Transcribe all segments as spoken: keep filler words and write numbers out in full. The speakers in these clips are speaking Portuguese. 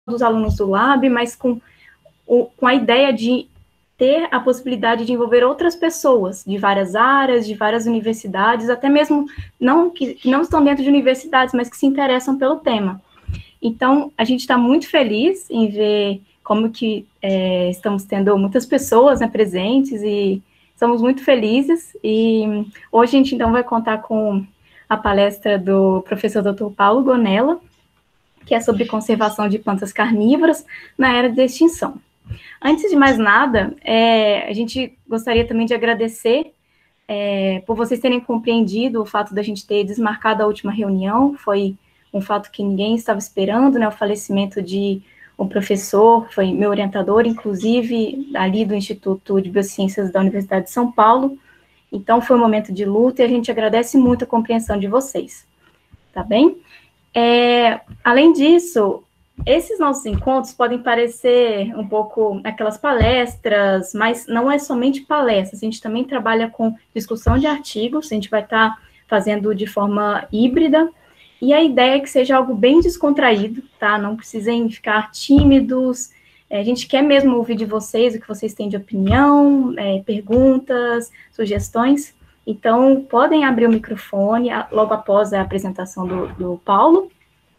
dos alunos do Lab, mas com, o, com a ideia de ter a possibilidade de envolver outras pessoas de várias áreas, de várias universidades, até mesmo não que, que não estão dentro de universidades, mas que se interessam pelo tema. Então, a gente está muito feliz em ver como que é, estamos tendo muitas pessoas, né, presentes, e estamos muito felizes. E hoje a gente, então, vai contar com a palestra do professor doutor Paulo Gonella, que é sobre conservação de plantas carnívoras na era de extinção. Antes de mais nada, é, a gente gostaria também de agradecer é, por vocês terem compreendido o fato da gente ter desmarcado a última reunião. Foi um fato que ninguém estava esperando, né, o falecimento de um professor, foi meu orientador, inclusive, ali do Instituto de Biociências da Universidade de São Paulo. Então, foi um momento de luta e a gente agradece muito a compreensão de vocês, tá bem? É, além disso, esses nossos encontros podem parecer um pouco aquelas palestras, mas não é somente palestras, a gente também trabalha com discussão de artigos, a gente vai estar fazendo de forma híbrida, e a ideia é que seja algo bem descontraído, tá? Não precisem ficar tímidos, é, a gente quer mesmo ouvir de vocês o que vocês têm de opinião, é, perguntas, sugestões. Então, podem abrir o microfone logo após a apresentação do, do Paulo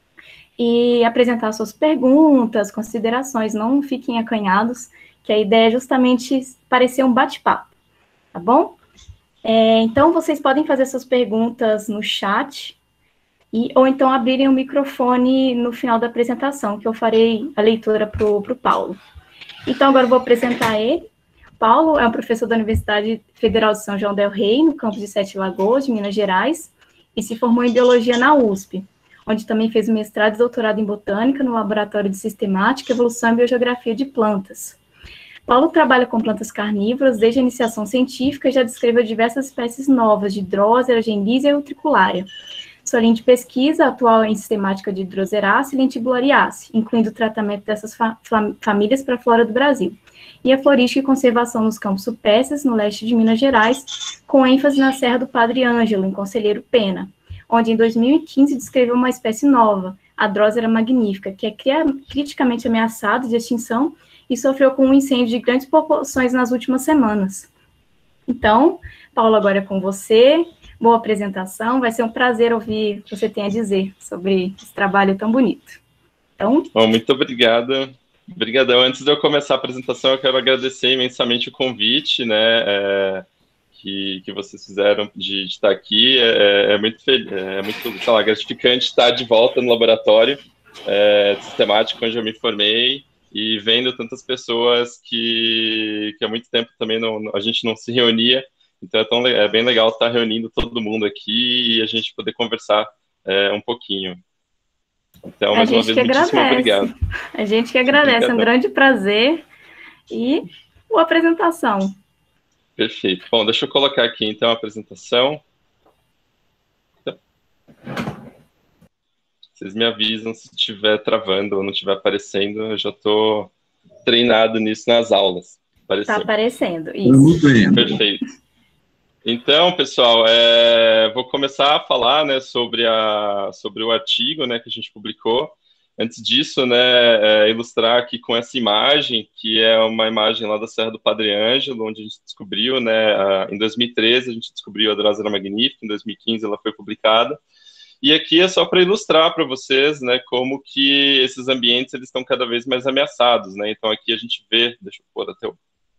e apresentar suas perguntas, considerações, não fiquem acanhados, que a ideia é justamente parecer um bate-papo, tá bom? É, então, vocês podem fazer suas perguntas no chat, e, ou então abrirem o microfone no final da apresentação, que eu farei a leitura para o Paulo. Então, agora eu vou apresentar ele. Paulo é um professor da Universidade Federal de São João del Rei, no campus de Sete Lagoas, de Minas Gerais, e se formou em Biologia na U S P, onde também fez mestrado e doutorado em Botânica no Laboratório de Sistemática, Evolução e Biogeografia de Plantas. Paulo trabalha com plantas carnívoras desde a iniciação científica e já descreveu diversas espécies novas de Drosera, Genlisia e Utriculária. Sua linha de pesquisa atual é em sistemática de Droseraceae e Lentibulariaceae, incluindo o tratamento dessas fa famílias para a flora do Brasil, e a florística e conservação nos campos supestres, no leste de Minas Gerais, com ênfase na Serra do Padre Ângelo, em Conselheiro Pena, onde em dois mil e quinze descreveu uma espécie nova, a Drosera magnífica, que é criticamente ameaçada de extinção e sofreu com um incêndio de grandes proporções nas últimas semanas. Então, Paulo, agora é com você. Boa apresentação, vai ser um prazer ouvir o que você tem a dizer sobre esse trabalho tão bonito. Então... Bom, muito obrigado. Obrigadão. Antes de eu começar a apresentação, eu quero agradecer imensamente o convite, né, é, que, que vocês fizeram de, de estar aqui. É, é muito, é muito sei lá, gratificante estar de volta no laboratório é, sistemático, onde eu me formei, e vendo tantas pessoas que, que há muito tempo também não, a gente não se reunia. Então é, tão, é bem legal estar reunindo todo mundo aqui e a gente poder conversar é, um pouquinho. Então, mais uma vez, muitíssimo obrigado. A gente que agradece, Obrigadão. É um grande prazer e boa apresentação. Perfeito. Bom, deixa eu colocar aqui, então, a apresentação. Vocês me avisam se estiver travando ou não estiver aparecendo, eu já estou treinado nisso nas aulas. Está aparecendo, isso. Perfeito. Então, pessoal, é, vou começar a falar, né, sobre, a, sobre o artigo, né, que a gente publicou. Antes disso, né, é, ilustrar aqui com essa imagem, que é uma imagem lá da Serra do Padre Ângelo, onde a gente descobriu, né, a, em dois mil e treze a gente descobriu a Drosera magnífica, em dois mil e quinze ela foi publicada. E aqui é só para ilustrar para vocês, né, como que esses ambientes eles estão cada vez mais ameaçados, né. Então aqui a gente vê, deixa eu pôr até o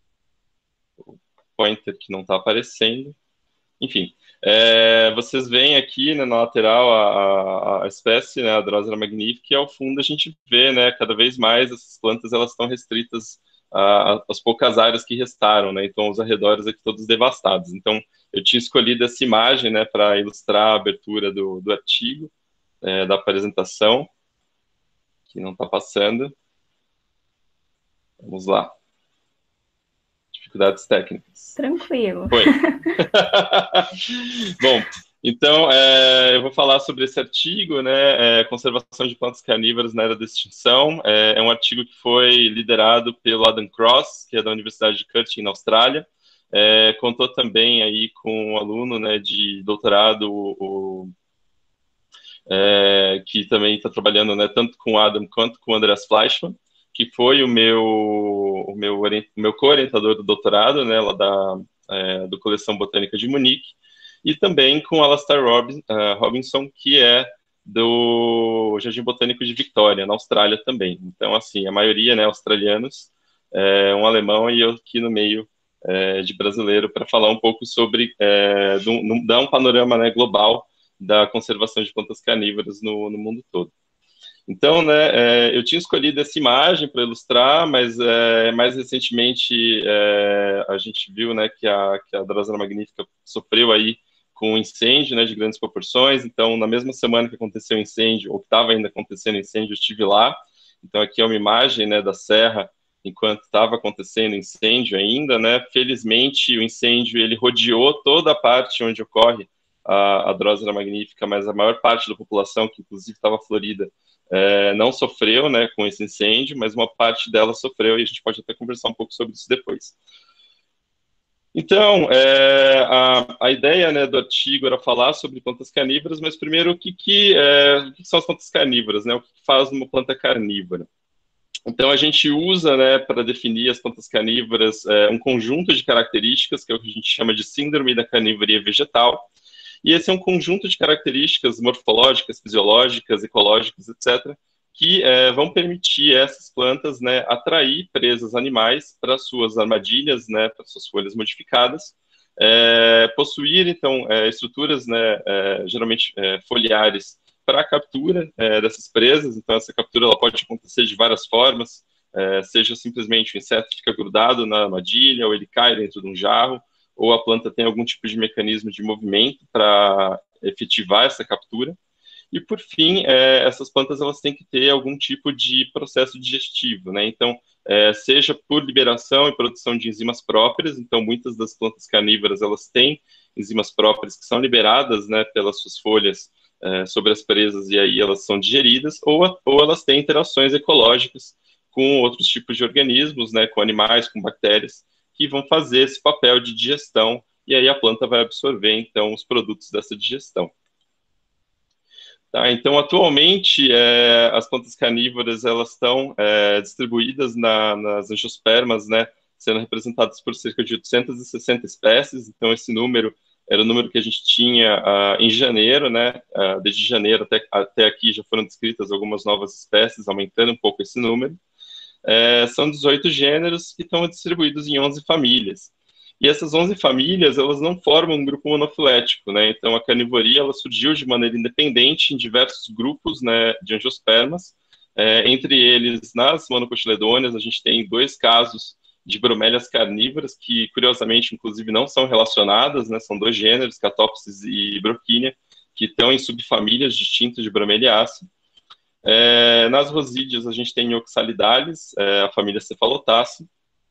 pointer que não está aparecendo. Enfim, é, vocês veem aqui, né, na lateral a, a, a espécie, né, a Drosera magnífica, e ao fundo a gente vê, né, cada vez mais essas plantas elas estão restritas às poucas áreas que restaram, né, então os arredores aqui todos devastados. Então eu tinha escolhido essa imagem, né, para ilustrar a abertura do, do artigo, é, da apresentação, que não está passando. Vamos lá. Dificuldades técnicas. Tranquilo. Foi. Bom, então, é, eu vou falar sobre esse artigo, né, é, Conservação de Plantas Carnívoras na Era da Extinção. É, é um artigo que foi liderado pelo Adam Cross, que é da Universidade de Curtin, na Austrália. É, contou também aí com um aluno, né, de doutorado, o é, que também está trabalhando, né, tanto com o Adam quanto com o Andreas Fleischmann, que foi o meu, o meu, o meu co-orientador do doutorado, né, lá da, é, do Coleção Botânica de Munique, e também com o Alastair Robin, uh, Robinson, que é do Jardim Botânico de Victoria, na Austrália também. Então, assim, a maioria, né, australianos, é, um alemão e eu aqui no meio é, de brasileiro para falar um pouco sobre, é, do, dar um panorama, né, global da conservação de plantas carnívoras no, no mundo todo. Então, né, é, eu tinha escolhido essa imagem para ilustrar, mas é, mais recentemente é, a gente viu, né, que a, que a Drosera magnífica sofreu aí com um incêndio, né, de grandes proporções. Então, na mesma semana que aconteceu o incêndio, ou que estava ainda acontecendo o incêndio, eu estive lá. Então, aqui é uma imagem, né, da serra enquanto estava acontecendo o incêndio ainda, né. Felizmente, o incêndio ele rodeou toda a parte onde ocorre a, a Drosera magnífica, mas a maior parte da população, que inclusive estava florida, é, não sofreu, né, com esse incêndio, mas uma parte dela sofreu, e a gente pode até conversar um pouco sobre isso depois. Então, é, a, a ideia, né, do artigo era falar sobre plantas carnívoras, mas primeiro, o que, que, é, o que são as plantas carnívoras, né, o que faz uma planta carnívora? Então, a gente usa, né, para definir as plantas carnívoras, é, um conjunto de características, que é o que a gente chama de síndrome da carnivoria vegetal, e esse é um conjunto de características morfológicas, fisiológicas, ecológicas, etcétera, que é, vão permitir essas plantas, né, atrair presas animais para suas armadilhas, né, para suas folhas modificadas, é, possuir, então, é, estruturas, né, é, geralmente é, foliares, para a captura é, dessas presas. Então, essa captura ela pode acontecer de várias formas, é, seja simplesmente o inseto fica grudado na armadilha, ou ele cai dentro de um jarro, ou a planta tem algum tipo de mecanismo de movimento para efetivar essa captura. E, por fim, é, essas plantas elas têm que ter algum tipo de processo digestivo, né? Então, é, seja por liberação e produção de enzimas próprias, então muitas das plantas carnívoras elas têm enzimas próprias que são liberadas, né, pelas suas folhas é, sobre as presas e aí elas são digeridas, ou, ou elas têm interações ecológicas com outros tipos de organismos, né, com animais, com bactérias, que vão fazer esse papel de digestão, e aí a planta vai absorver, então, os produtos dessa digestão. Tá, então, atualmente, é, as plantas carnívoras, elas estão é, distribuídas na, nas angiospermas, né, sendo representadas por cerca de oitocentas e sessenta espécies. Então, esse número era o número que a gente tinha uh, em janeiro, né, uh, desde janeiro até, até aqui já foram descritas algumas novas espécies, aumentando um pouco esse número. É, são dezoito gêneros que estão distribuídos em onze famílias. E essas onze famílias, elas não formam um grupo monofilético, né? Então, a carnivoria, ela surgiu de maneira independente em diversos grupos, né, de angiospermas. É, entre eles, nas monocotiledôneas, a gente tem dois casos de bromélias carnívoras, que, curiosamente, inclusive, não são relacionadas, né? São dois gêneros, Catopsis e Broquínia, que estão em subfamílias distintas de bromeliácea. É, nas rosídeas, a gente tem Oxalidalis, é, a família Cephalotaceae.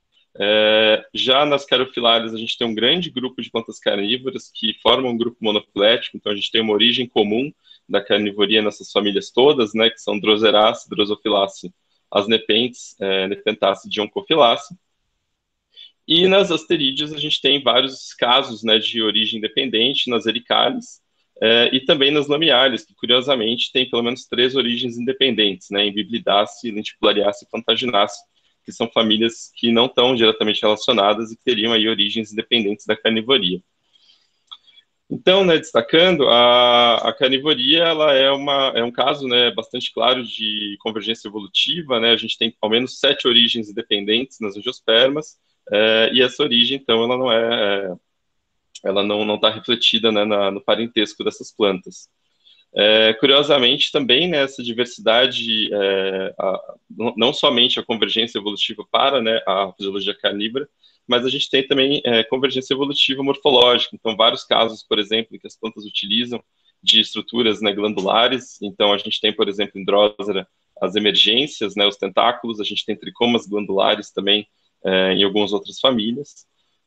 É, já nas Carofilares, a gente tem um grande grupo de plantas carnívoras que formam um grupo monofilético, então a gente tem uma origem comum da carnivoria nessas famílias todas, né, que são Droseraceae, Drosophilase, as nepentes, é, Nepenthaceae e Oncophilase. E nas asterídeas, a gente tem vários casos, né, de origem independente, nas Ericales, é, e também nas lamiares, que curiosamente tem pelo menos três origens independentes, né, em Biblidaceae, Lenticulariaceae e Plantagináceae, que são famílias que não estão diretamente relacionadas e que teriam aí origens independentes da carnivoria. Então, né, destacando, a, a carnivoria ela é, uma, é um caso, né, bastante claro de convergência evolutiva, né, a gente tem ao menos sete origens independentes nas angiospermas, é, e essa origem, então, ela não é, ela não está refletida, né, na, no parentesco dessas plantas. É, curiosamente, também nessa, né, diversidade, é, a, não somente a convergência evolutiva para, né, a fisiologia carnívora, mas a gente tem também é, convergência evolutiva morfológica. Então, vários casos, por exemplo, que as plantas utilizam de estruturas, né, glandulares. Então, a gente tem, por exemplo, em Drosera, as emergências, né, os tentáculos. A gente tem tricomas glandulares também é, em algumas outras famílias.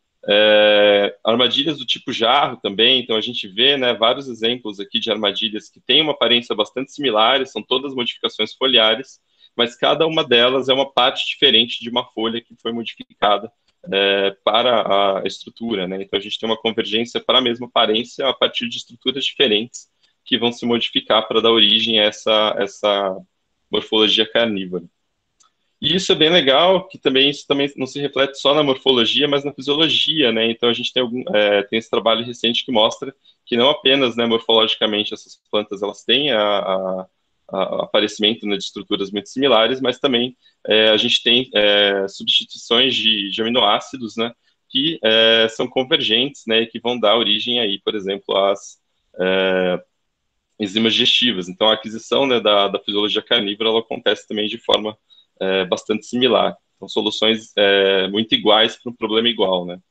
É, armadilhas do tipo jarro também, então a gente vê, né, vários exemplos aqui de armadilhas que têm uma aparência bastante similar, são todas modificações foliares, mas cada uma delas é uma parte diferente de uma folha que foi modificada é, para a estrutura, né? Então a gente tem uma convergência para a mesma aparência a partir de estruturas diferentes que vão se modificar para dar origem a essa, essa morfologia carnívora. E isso é bem legal, que também isso também não se reflete só na morfologia, mas na fisiologia, né? Então a gente tem, algum, é, tem esse trabalho recente que mostra que não apenas, né, morfologicamente essas plantas elas têm a, a, a aparecimento, né, de estruturas muito similares, mas também é, a gente tem é, substituições de, de aminoácidos, né, que é, são convergentes, né, e que vão dar origem aí, por exemplo, às é, enzimas digestivas. Então a aquisição, né, da, da fisiologia carnívora ela acontece também de forma é, bastante similar. São soluções é, muito iguais para um problema igual, né?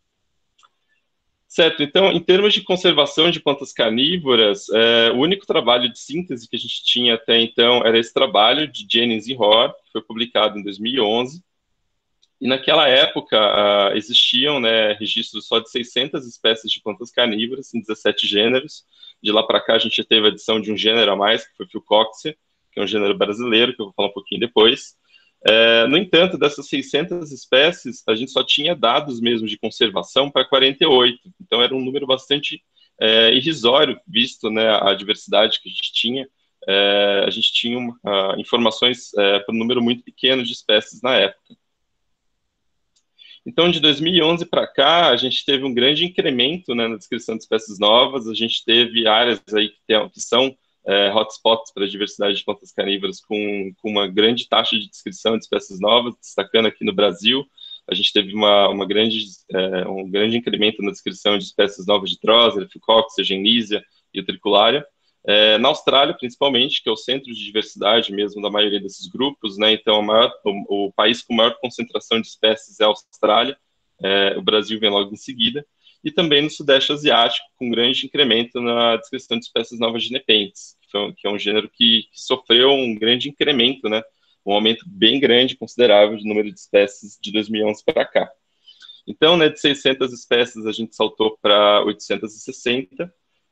Certo, então, em termos de conservação de plantas carnívoras, é, o único trabalho de síntese que a gente tinha até então era esse trabalho de Jennings e Hoare, que foi publicado em dois mil e onze, e naquela época uh, existiam, né, registros só de seiscentas espécies de plantas carnívoras, em dezessete gêneros. De lá para cá a gente teve a adição de um gênero a mais, que foi o Philcoxia, que é um gênero brasileiro, que eu vou falar um pouquinho depois. É, no entanto, dessas seiscentas espécies, a gente só tinha dados mesmo de conservação para quarenta e oito. Então, era um número bastante é, irrisório, visto, né, a diversidade que a gente tinha. É, a gente tinha uma, uh, informações é, para um número muito pequeno de espécies na época. Então, de dois mil e onze para cá, a gente teve um grande incremento, né, na descrição de espécies novas. A gente teve áreas aí que, tem, que são é, hotspots para a diversidade de plantas carnívoras com, com uma grande taxa de descrição de espécies novas, destacando aqui no Brasil. A gente teve uma, uma grande, é, um grande incremento na descrição de espécies novas de Drosera, Philcoxia, Genísia e Utriculária. É, na Austrália, principalmente, que é o centro de diversidade mesmo da maioria desses grupos, né? Então, maior, o, o país com maior concentração de espécies é a Austrália, é, o Brasil vem logo em seguida, e também no Sudeste Asiático, com grande incremento na descrição de espécies novas de Nepenthes, que, foi, que é um gênero que, que sofreu um grande incremento, né? Um aumento bem grande, considerável, de número de espécies de dois mil e onze para cá. Então, né, de seiscentas espécies, a gente saltou para oitocentas e sessenta,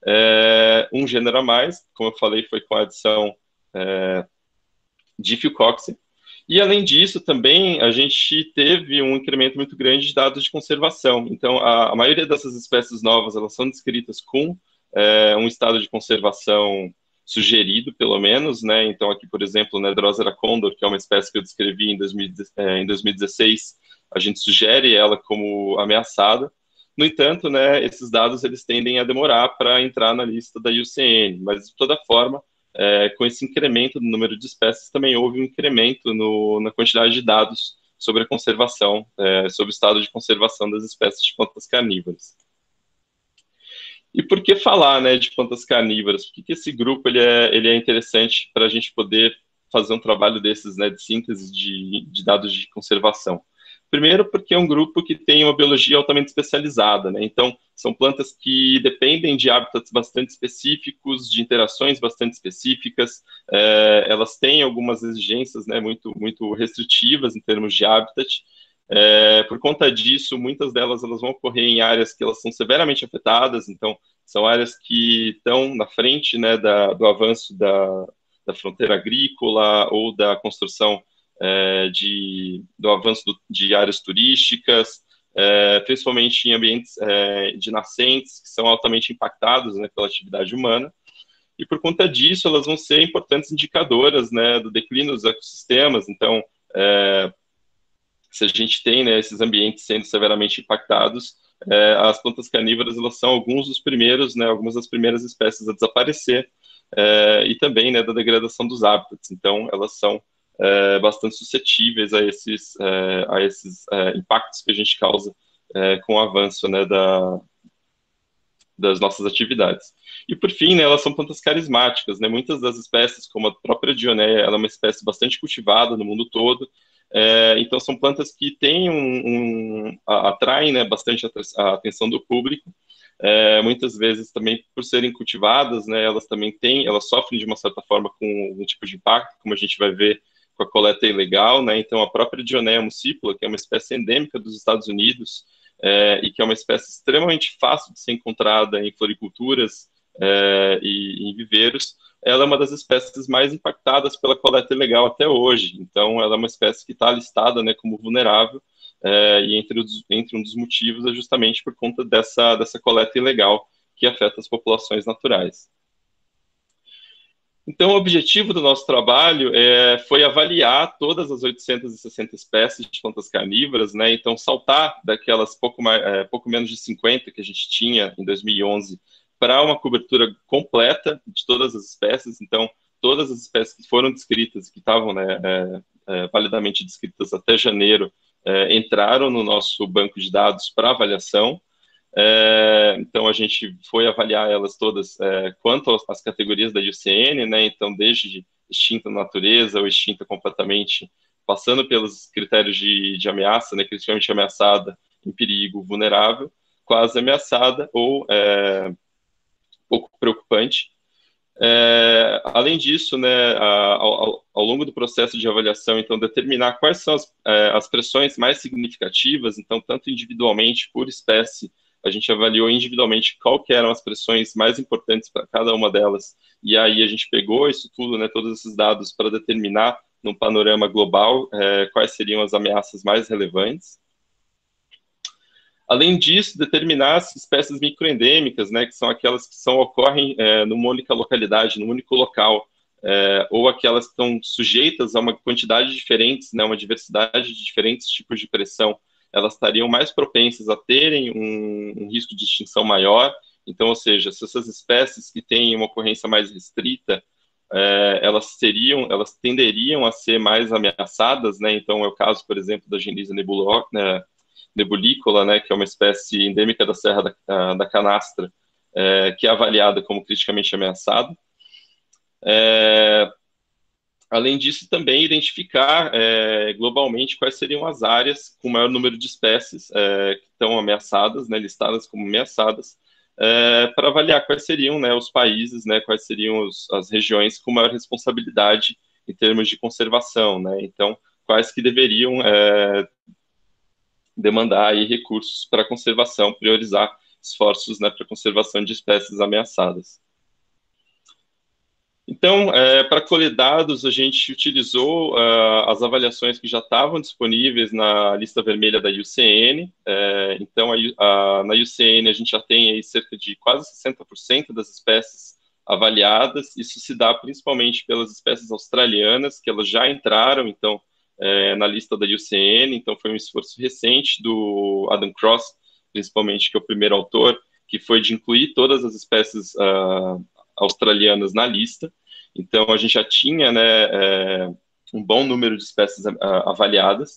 É, um gênero a mais, como eu falei, foi com a adição é, de Philcoxia. E, além disso, também a gente teve um incremento muito grande de dados de conservação. Então, a, a maioria dessas espécies novas, elas são descritas com é, um estado de conservação sugerido, pelo menos, né? Então, aqui, por exemplo, né, Drosera condor, que é uma espécie que eu descrevi em, dois mil, é, em dois mil e dezesseis, a gente sugere ela como ameaçada. No entanto, né, esses dados eles tendem a demorar para entrar na lista da I U C N, mas de toda forma, é, com esse incremento no número de espécies, também houve um incremento no, na quantidade de dados sobre a conservação, é, sobre o estado de conservação das espécies de plantas carnívoras. E por que falar, né, de plantas carnívoras? Por que, que esse grupo ele é, ele é interessante para a gente poder fazer um trabalho desses, né, de síntese de, de dados de conservação? Primeiro, porque é um grupo que tem uma biologia altamente especializada, né? Então, são plantas que dependem de hábitats bastante específicos, de interações bastante específicas. É, elas têm algumas exigências, né, muito, muito restritivas em termos de habitat. É, por conta disso, muitas delas elas vão ocorrer em áreas que elas são severamente afetadas. Então, são áreas que estão na frente, né, da, do avanço da, da fronteira agrícola ou da construção É, de, do avanço do, de áreas turísticas, é, principalmente em ambientes é, de nascentes, que são altamente impactados, né, pela atividade humana, e por conta disso elas vão ser importantes indicadoras, né, do declínio dos ecossistemas. Então, é, se a gente tem, né, esses ambientes sendo severamente impactados, é, as plantas carnívoras elas são alguns dos primeiros, né, algumas das primeiras espécies a desaparecer, é, e também, né, da degradação dos hábitats. Então, elas são É, bastante suscetíveis a esses, é, a esses é, impactos que a gente causa é, com o avanço, né, da, das nossas atividades. E, por fim, né, elas são plantas carismáticas, né? Muitas das espécies, como a própria Dionéia, ela é uma espécie bastante cultivada no mundo todo, é, então são plantas que têm um, um, atraem, né, bastante a atenção do público. É, muitas vezes também por serem cultivadas, né, elas também têm, elas sofrem de uma certa forma com algum tipo de impacto, como a gente vai ver com a coleta ilegal, né? Então a própria Dionéia muscipula, que é uma espécie endêmica dos Estados Unidos, é, e que é uma espécie extremamente fácil de ser encontrada em floriculturas é, e em viveiros, ela é uma das espécies mais impactadas pela coleta ilegal até hoje. Então ela é uma espécie que está listada, né, como vulnerável, é, e entre, os, entre um dos motivos é justamente por conta dessa, dessa coleta ilegal que afeta as populações naturais. Então, o objetivo do nosso trabalho é, foi avaliar todas as oitocentas e sessenta espécies de plantas carnívoras, né? Então, saltar daquelas pouco, mais, é, pouco menos de cinquenta que a gente tinha em dois mil e onze para uma cobertura completa de todas as espécies. Então, todas as espécies que foram descritas, que estavam, né, é, é, validamente descritas até janeiro, é, entraram no nosso banco de dados para avaliação. É, então, a gente foi avaliar elas todas é, quanto às categorias da I U C N, né? Então, desde extinta natureza ou extinta completamente, passando pelos critérios de, de ameaça, né? Criticamente ameaçada, em perigo, vulnerável, quase ameaçada ou é, pouco preocupante. É, além disso, né, a, ao, ao longo do processo de avaliação, então, determinar quais são as, é, as pressões mais significativas, então, tanto individualmente, por espécie, a gente avaliou individualmente qual que eram as pressões mais importantes para cada uma delas, e aí a gente pegou isso tudo, né, todos esses dados, para determinar, num panorama global, é, quais seriam as ameaças mais relevantes. Além disso, determinar as espécies microendêmicas, né, que são aquelas que são, ocorrem é, numa única localidade, num único local, é, ou aquelas que estão sujeitas a uma quantidade de diferentes, né, uma diversidade de diferentes tipos de pressão, elas estariam mais propensas a terem um, um risco de extinção maior. Então, ou seja, se essas espécies que têm uma ocorrência mais restrita, é, elas seriam, elas tenderiam a ser mais ameaçadas, né? Então, é o caso, por exemplo, da Genisa nebulo, né, nebulícola, né, que é uma espécie endêmica da Serra da, da Canastra, é, que é avaliada como criticamente ameaçada. É, além disso, também identificar é, globalmente quais seriam as áreas com maior número de espécies é, que estão ameaçadas, né, listadas como ameaçadas, é, para avaliar quais seriam, né, os países, né, quais seriam os, as regiões com maior responsabilidade em termos de conservação, né, então, quais que deveriam é, demandar aí recursos para conservação, priorizar esforços, né, para conservação de espécies ameaçadas. Então, é, para colher dados, a gente utilizou uh, as avaliações que já estavam disponíveis na lista vermelha da I U C N. É, então, a, a, na I U C N, a gente já tem aí cerca de quase sessenta por cento das espécies avaliadas. Isso se dá principalmente pelas espécies australianas, que elas já entraram, então, é, na lista da I U C N. Então, foi um esforço recente do Adam Cross, principalmente, que é o primeiro autor, que foi de incluir todas as espécies uh, australianas na lista. Então, a gente já tinha, né, é, um bom número de espécies uh, avaliadas,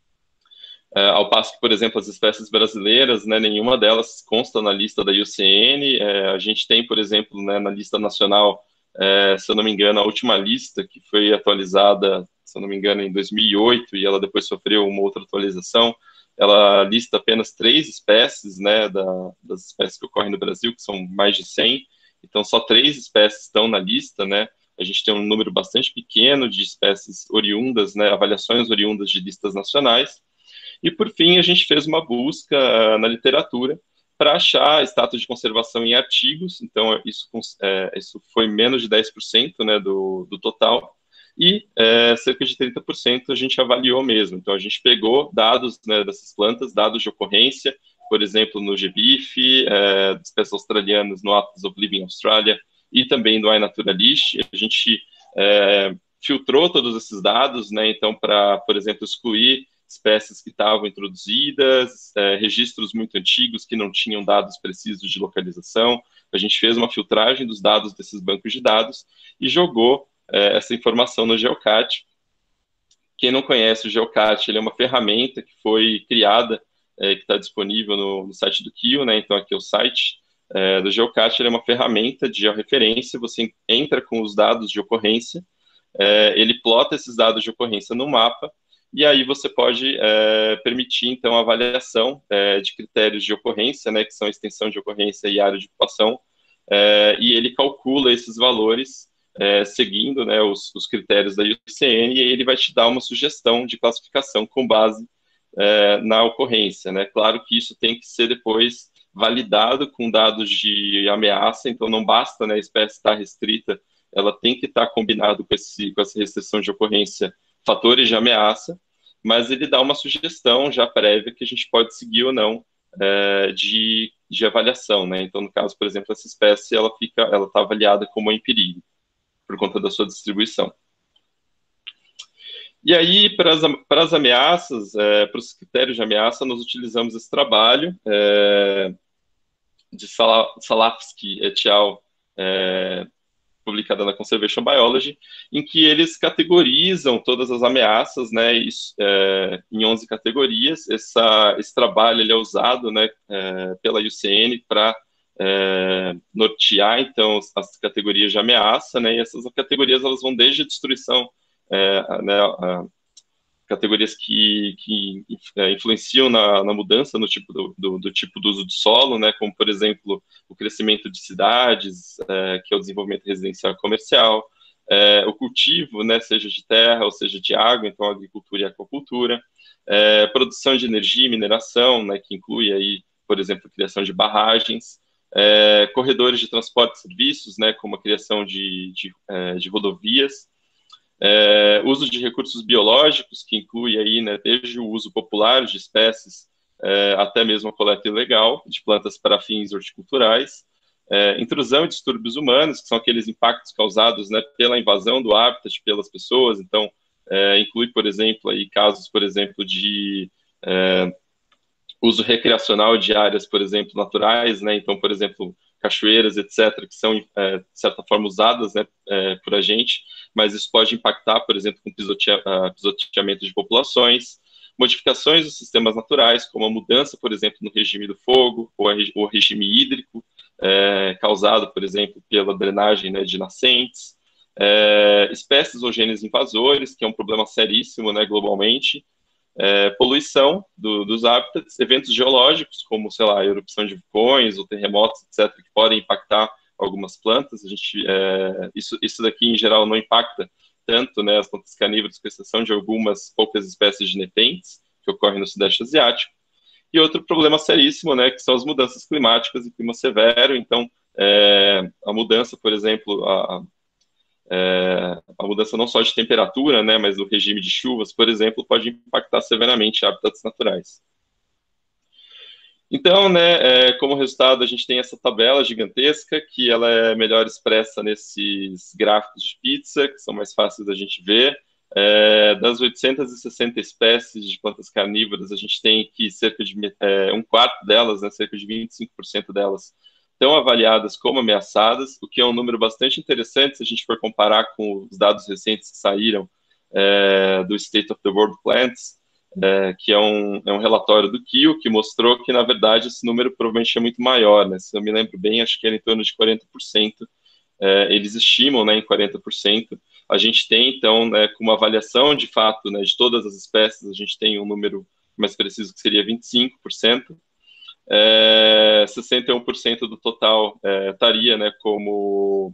uh, ao passo que, por exemplo, as espécies brasileiras, né, nenhuma delas consta na lista da I U C N. Uh, a gente tem, por exemplo, né, na lista nacional, uh, se eu não me engano, a última lista que foi atualizada, se eu não me engano, em dois mil e oito, e ela depois sofreu uma outra atualização. Ela lista apenas três espécies, né, da, das espécies que ocorrem no Brasil, que são mais de cem. Então, só três espécies estão na lista, né? A gente tem um número bastante pequeno de espécies oriundas, né? Avaliações oriundas de listas nacionais. E, por fim, a gente fez uma busca uh, na literatura para achar status de conservação em artigos. Então, isso, é, isso foi menos de dez por cento, né, do, do total. E é, cerca de trinta por cento a gente avaliou mesmo. Então, a gente pegou dados, né, dessas plantas, dados de ocorrência, por exemplo, no G B I F, é, espécies australianas no Atlas of Living Australia e também no iNaturalist. A gente é, filtrou todos esses dados, né, então, para, por exemplo, excluir espécies que estavam introduzidas, é, registros muito antigos que não tinham dados precisos de localização. A gente fez uma filtragem dos dados desses bancos de dados e jogou é, essa informação no GeoCat. Quem não conhece o GeoCat, ele é uma ferramenta que foi criada, é, que está disponível no, no site do Kio, né? Então aqui é o site é, do GeoCat, ele é uma ferramenta de georreferência. Você entra com os dados de ocorrência, é, ele plota esses dados de ocorrência no mapa, e aí você pode é, permitir, então, a avaliação é, de critérios de ocorrência, né, que são extensão de ocorrência e área de ocupação, é, e ele calcula esses valores é, seguindo, né, os, os critérios da I U C N, e ele vai te dar uma sugestão de classificação com base é, na ocorrência, né? Claro que isso tem que ser depois validado com dados de ameaça, então não basta, né, a espécie estar restrita, ela tem que estar combinado com, esse, com essa restrição de ocorrência fatores de ameaça, mas ele dá uma sugestão já prévia que a gente pode seguir ou não é, de, de avaliação, né? Então, no caso, por exemplo, essa espécie, ela fica, ela está avaliada como em perigo. por conta da sua distribuição. E aí, para as, para as ameaças, é, para os critérios de ameaça, nós utilizamos esse trabalho é, de Salafsky et al., é, publicada na Conservation Biology, em que eles categorizam todas as ameaças, né, isso, é, em onze categorias. Essa, esse trabalho ele é usado, né, é, pela I U C N para é, nortear, então, as categorias de ameaça, né, e essas categorias elas vão desde a destruição, é, né, a, categorias que, que é, influenciam na, na mudança no tipo do, do, do tipo do uso de solo, né, como, por exemplo, o crescimento de cidades, é, que é o desenvolvimento residencial e comercial, é, o cultivo, né, seja de terra ou seja de água, então a agricultura e a aquacultura, é, produção de energia e mineração, né, que inclui aí, por exemplo, a criação de barragens, é, corredores de transporte e serviços, né, como a criação de, de, é, de rodovias, É, uso de recursos biológicos, que inclui aí, né, desde o uso popular de espécies é, até mesmo a coleta ilegal de plantas para fins horticulturais, é, intrusão e distúrbios humanos, que são aqueles impactos causados, né, pela invasão do habitat pelas pessoas. Então, é, inclui, por exemplo, aí casos, por exemplo, de é, uso recreacional de áreas, por exemplo, naturais, né, então, por exemplo, cachoeiras, etcétera, que são, é, de certa forma, usadas, né, é, por a gente, mas isso pode impactar, por exemplo, com pisotea, uh, pisoteamento de populações, modificações dos sistemas naturais, como a mudança, por exemplo, no regime do fogo, ou o regime hídrico, é, causado, por exemplo, pela drenagem, né, de nascentes, é, espécies ou genes invasores, que é um problema seríssimo, né, globalmente, É, poluição do, dos hábitats, eventos geológicos, como, sei lá, a erupção de vulcões ou terremotos, etcétera, que podem impactar algumas plantas. A gente, é, isso, isso daqui, em geral, não impacta tanto, né, as plantas carnívoras, com exceção de algumas poucas espécies de nepentes, que ocorrem no Sudeste Asiático. E outro problema seríssimo, né, que são as mudanças climáticas e clima severo. Então, é, a mudança, por exemplo, a, É, a mudança não só de temperatura, né, mas do regime de chuvas, por exemplo, pode impactar severamente hábitats naturais. Então, né, é, como resultado, a gente tem essa tabela gigantesca, que ela é melhor expressa nesses gráficos de pizza, que são mais fáceis da gente ver. É, das oitocentas e sessenta espécies de plantas carnívoras, a gente tem aqui cerca de é, um quarto delas, né, cerca de vinte e cinco por cento delas, estão avaliadas como ameaçadas, o que é um número bastante interessante se a gente for comparar com os dados recentes que saíram é, do State of the World Plants, é, que é um, é um relatório do Kew, que mostrou que, na verdade, esse número provavelmente é muito maior, né? Se eu me lembro bem, acho que era em torno de quarenta por cento, é, eles estimam, né, em quarenta por cento. A gente tem, então, né, com uma avaliação de fato, né, de todas as espécies, a gente tem um número mais preciso que seria vinte e cinco por cento. É, sessenta e um por cento do total é, estaria, né, como,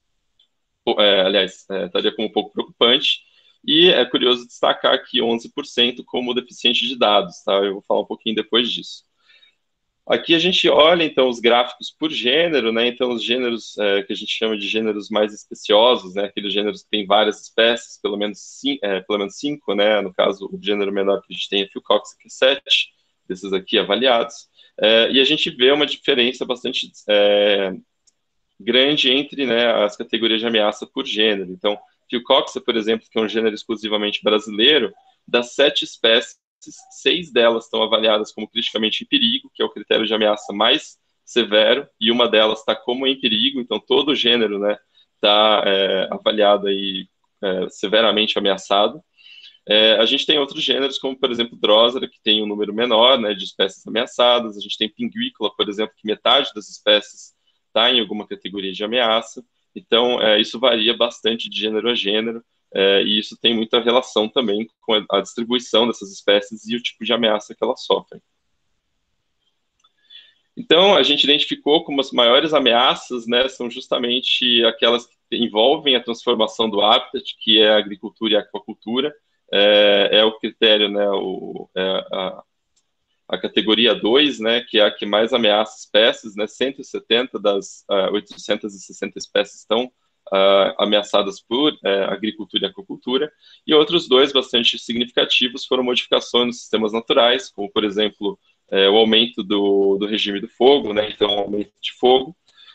é, aliás, é, estaria como um pouco preocupante, e é curioso destacar que onze por cento como deficiente de dados, tá? Eu vou falar um pouquinho depois disso. Aqui a gente olha, então, os gráficos por gênero, né, então os gêneros é, que a gente chama de gêneros mais especiosos, né, aqueles gêneros que têm várias espécies, pelo menos, cinco, é, pelo menos cinco, né, no caso, o gênero menor que a gente tem é Philcoxia, que é sete, desses aqui avaliados. É, e a gente vê uma diferença bastante é, grande entre, né, as categorias de ameaça por gênero. Então, Philcoxia, por exemplo, que é um gênero exclusivamente brasileiro, das sete espécies, seis delas estão avaliadas como criticamente em perigo, que é o critério de ameaça mais severo, e uma delas está como em perigo, então todo o gênero, né, está é, avaliado aí, é, severamente ameaçado. É, a gente tem outros gêneros, como, por exemplo, Drosera, que tem um número menor, né, de espécies ameaçadas. A gente tem Pinguícola, por exemplo, que metade das espécies está em alguma categoria de ameaça. Então, é, isso varia bastante de gênero a gênero, é, e isso tem muita relação também com a, a distribuição dessas espécies e o tipo de ameaça que elas sofrem. Então, a gente identificou como as maiores ameaças, né, são justamente aquelas que envolvem a transformação do habitat, que é a agricultura e a aquacultura. É, é o critério, né, o, é a, a categoria dois, né, que é a que mais ameaça espécies, né, cento e setenta das uh, oitocentas e sessenta espécies estão uh, ameaçadas por uh, agricultura e aquacultura, e outros dois bastante significativos foram modificações nos sistemas naturais, como, por exemplo, uh, o aumento do, do regime do fogo, né, então, o aumento de fogo,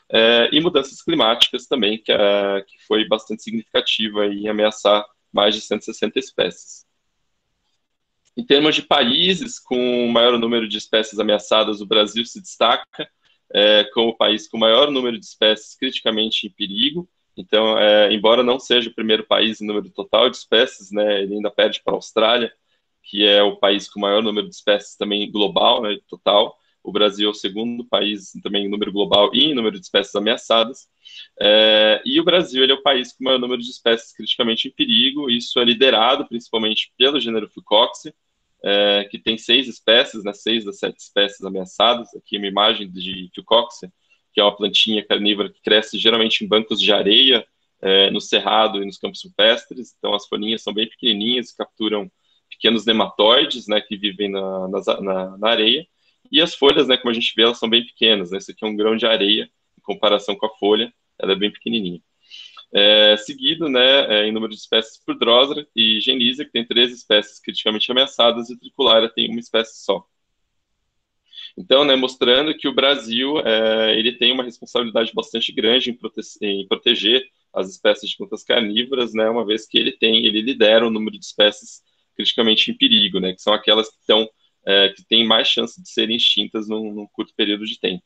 é, e mudanças climáticas também, que, é, que foi bastante significativa em ameaçar mais de cento e sessenta espécies. Em termos de países com maior número de espécies ameaçadas, o Brasil se destaca é, como o país com maior número de espécies criticamente em perigo. Então, é, embora não seja o primeiro país em número total de espécies, né, ele ainda perde para a Austrália, que é o país com maior número de espécies também global, né, total. O Brasil é o segundo país também em número global e em número de espécies ameaçadas. É, e o Brasil ele é o país com maior número de espécies criticamente em perigo. Isso é liderado principalmente pelo gênero Fucoxia, é, que tem seis espécies, né, seis das sete espécies ameaçadas. Aqui uma imagem de Fucoxia, que é uma plantinha carnívora que cresce geralmente em bancos de areia, é, no cerrado e nos campos rupestres. Então as folhinhas são bem pequenininhas, capturam pequenos nematóides, né, que vivem na, na, na areia. E as folhas, né, como a gente vê, elas são bem pequenas, né? Esse aqui é um grão de areia, em comparação com a folha, ela é bem pequenininha. É, seguido, né, é, em número de espécies por Drosera e Genisia, que tem três espécies criticamente ameaçadas, e Triculária tem uma espécie só. Então, né, mostrando que o Brasil é, ele tem uma responsabilidade bastante grande em, prote em proteger as espécies de plantas carnívoras, né, uma vez que ele tem, ele lidera o número de espécies criticamente em perigo, né, que são aquelas que estão É, que tem mais chance de serem extintas num, num curto período de tempo.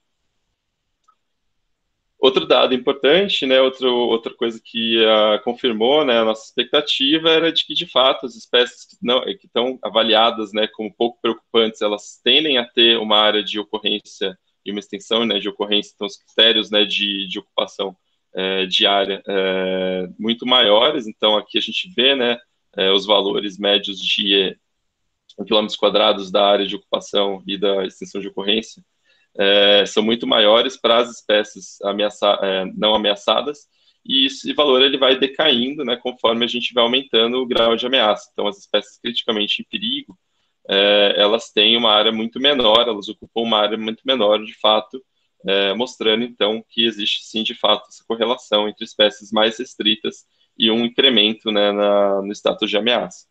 Outro dado importante, né, outro, outra coisa que uh, confirmou, né, a nossa expectativa era de que, de fato, as espécies que, não, que estão avaliadas, né, como pouco preocupantes, elas tendem a ter uma área de ocorrência e uma extensão, né, de ocorrência, então os critérios, né, de, de ocupação é, diária é, muito maiores. Então aqui a gente vê, né, é, os valores médios de em quilômetros quadrados da área de ocupação e da extensão de ocorrência, é, são muito maiores para as espécies ameaça, é, não ameaçadas, e esse valor ele vai decaindo, né, conforme a gente vai aumentando o grau de ameaça. Então, as espécies criticamente em perigo, é, elas têm uma área muito menor, elas ocupam uma área muito menor, de fato, é, mostrando, então, que existe, sim, de fato, essa correlação entre espécies mais restritas e um incremento, né, na, no status de ameaça.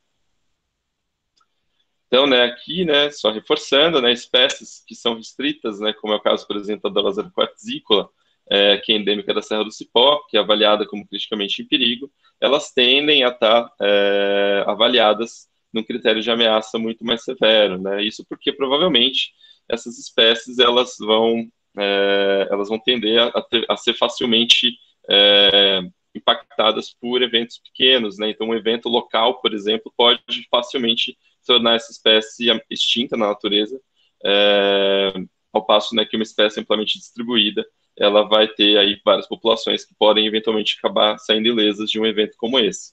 Então, né, aqui, né, só reforçando, né, espécies que são restritas, né, como é o caso, por exemplo, da Drosera quartzícola, é, que é endêmica da Serra do Cipó, que é avaliada como criticamente em perigo, elas tendem a estar é, avaliadas num critério de ameaça muito mais severo, né, isso porque provavelmente essas espécies elas vão, é, elas vão tender a, a, ter, a ser facilmente é, impactadas por eventos pequenos, né, então um evento local, por exemplo, pode facilmente tornar essa espécie extinta na natureza, é, ao passo, né, que uma espécie amplamente distribuída, ela vai ter aí várias populações que podem eventualmente acabar saindo ilesas de um evento como esse.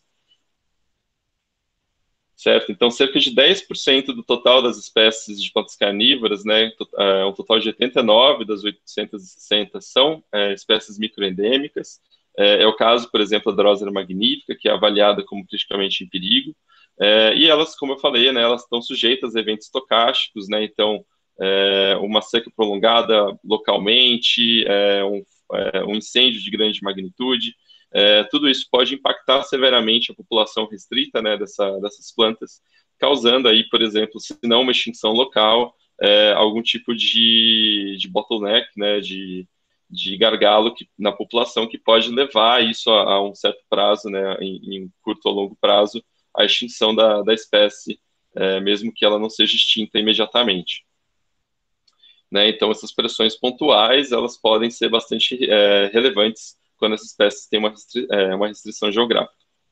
Certo? Então, cerca de dez por cento do total das espécies de plantas carnívoras, né, um total de oitenta e nove das oitocentas e sessenta são é, espécies microendêmicas. É, é o caso, por exemplo, da Drosera magnífica, que é avaliada como criticamente em perigo. É, e elas, como eu falei, né, elas estão sujeitas a eventos estocásticos, né, então é, uma seca prolongada localmente, é, um, é, um incêndio de grande magnitude, é, tudo isso pode impactar severamente a população restrita, né, dessa, dessas plantas, causando aí, por exemplo, se não uma extinção local, é, algum tipo de, de bottleneck, né, de, de gargalo que, na população que pode levar isso a, a um certo prazo, né, em, em curto ou longo prazo, a extinção da, da espécie, é, mesmo que ela não seja extinta imediatamente. Né, então, essas pressões pontuais, elas podem ser bastante é, relevantes quando essas espécies têm uma, restri é, uma restrição geográfica.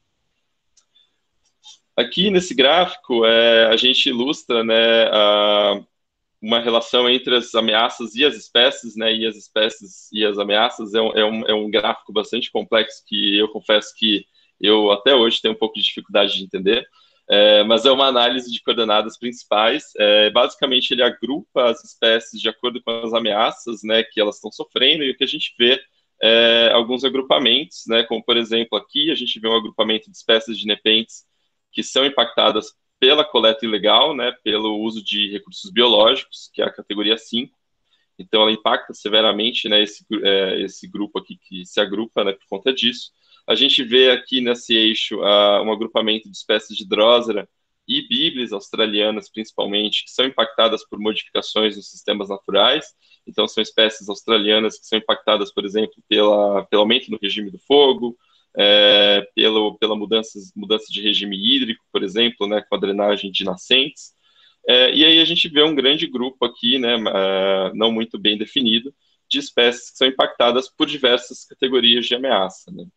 Aqui, nesse gráfico, é, a gente ilustra, né, a, uma relação entre as ameaças e as espécies, né, e as espécies e as ameaças. É um, é um, é um gráfico bastante complexo que eu confesso que eu até hoje tenho um pouco de dificuldade de entender, é, mas é uma análise de coordenadas principais. É, basicamente, ele agrupa as espécies de acordo com as ameaças, né, que elas estão sofrendo, e o que a gente vê é alguns agrupamentos, né, como, por exemplo, aqui a gente vê um agrupamento de espécies de nepentes que são impactadas pela coleta ilegal, né, pelo uso de recursos biológicos, que é a categoria cinco. Então, ela impacta severamente, né, esse, é, esse grupo aqui que se agrupa, né, por conta disso. A gente vê aqui nesse eixo uh, um agrupamento de espécies de Drosera e bíblias australianas, principalmente, que são impactadas por modificações nos sistemas naturais. Então, são espécies australianas que são impactadas, por exemplo, pela, pelo aumento no regime do fogo, é, pelo, pela mudança, mudança de regime hídrico, por exemplo, né, com a drenagem de nascentes. É, e aí a gente vê um grande grupo aqui, né, uh, não muito bem definido, de espécies que são impactadas por diversas categorias de ameaça, né.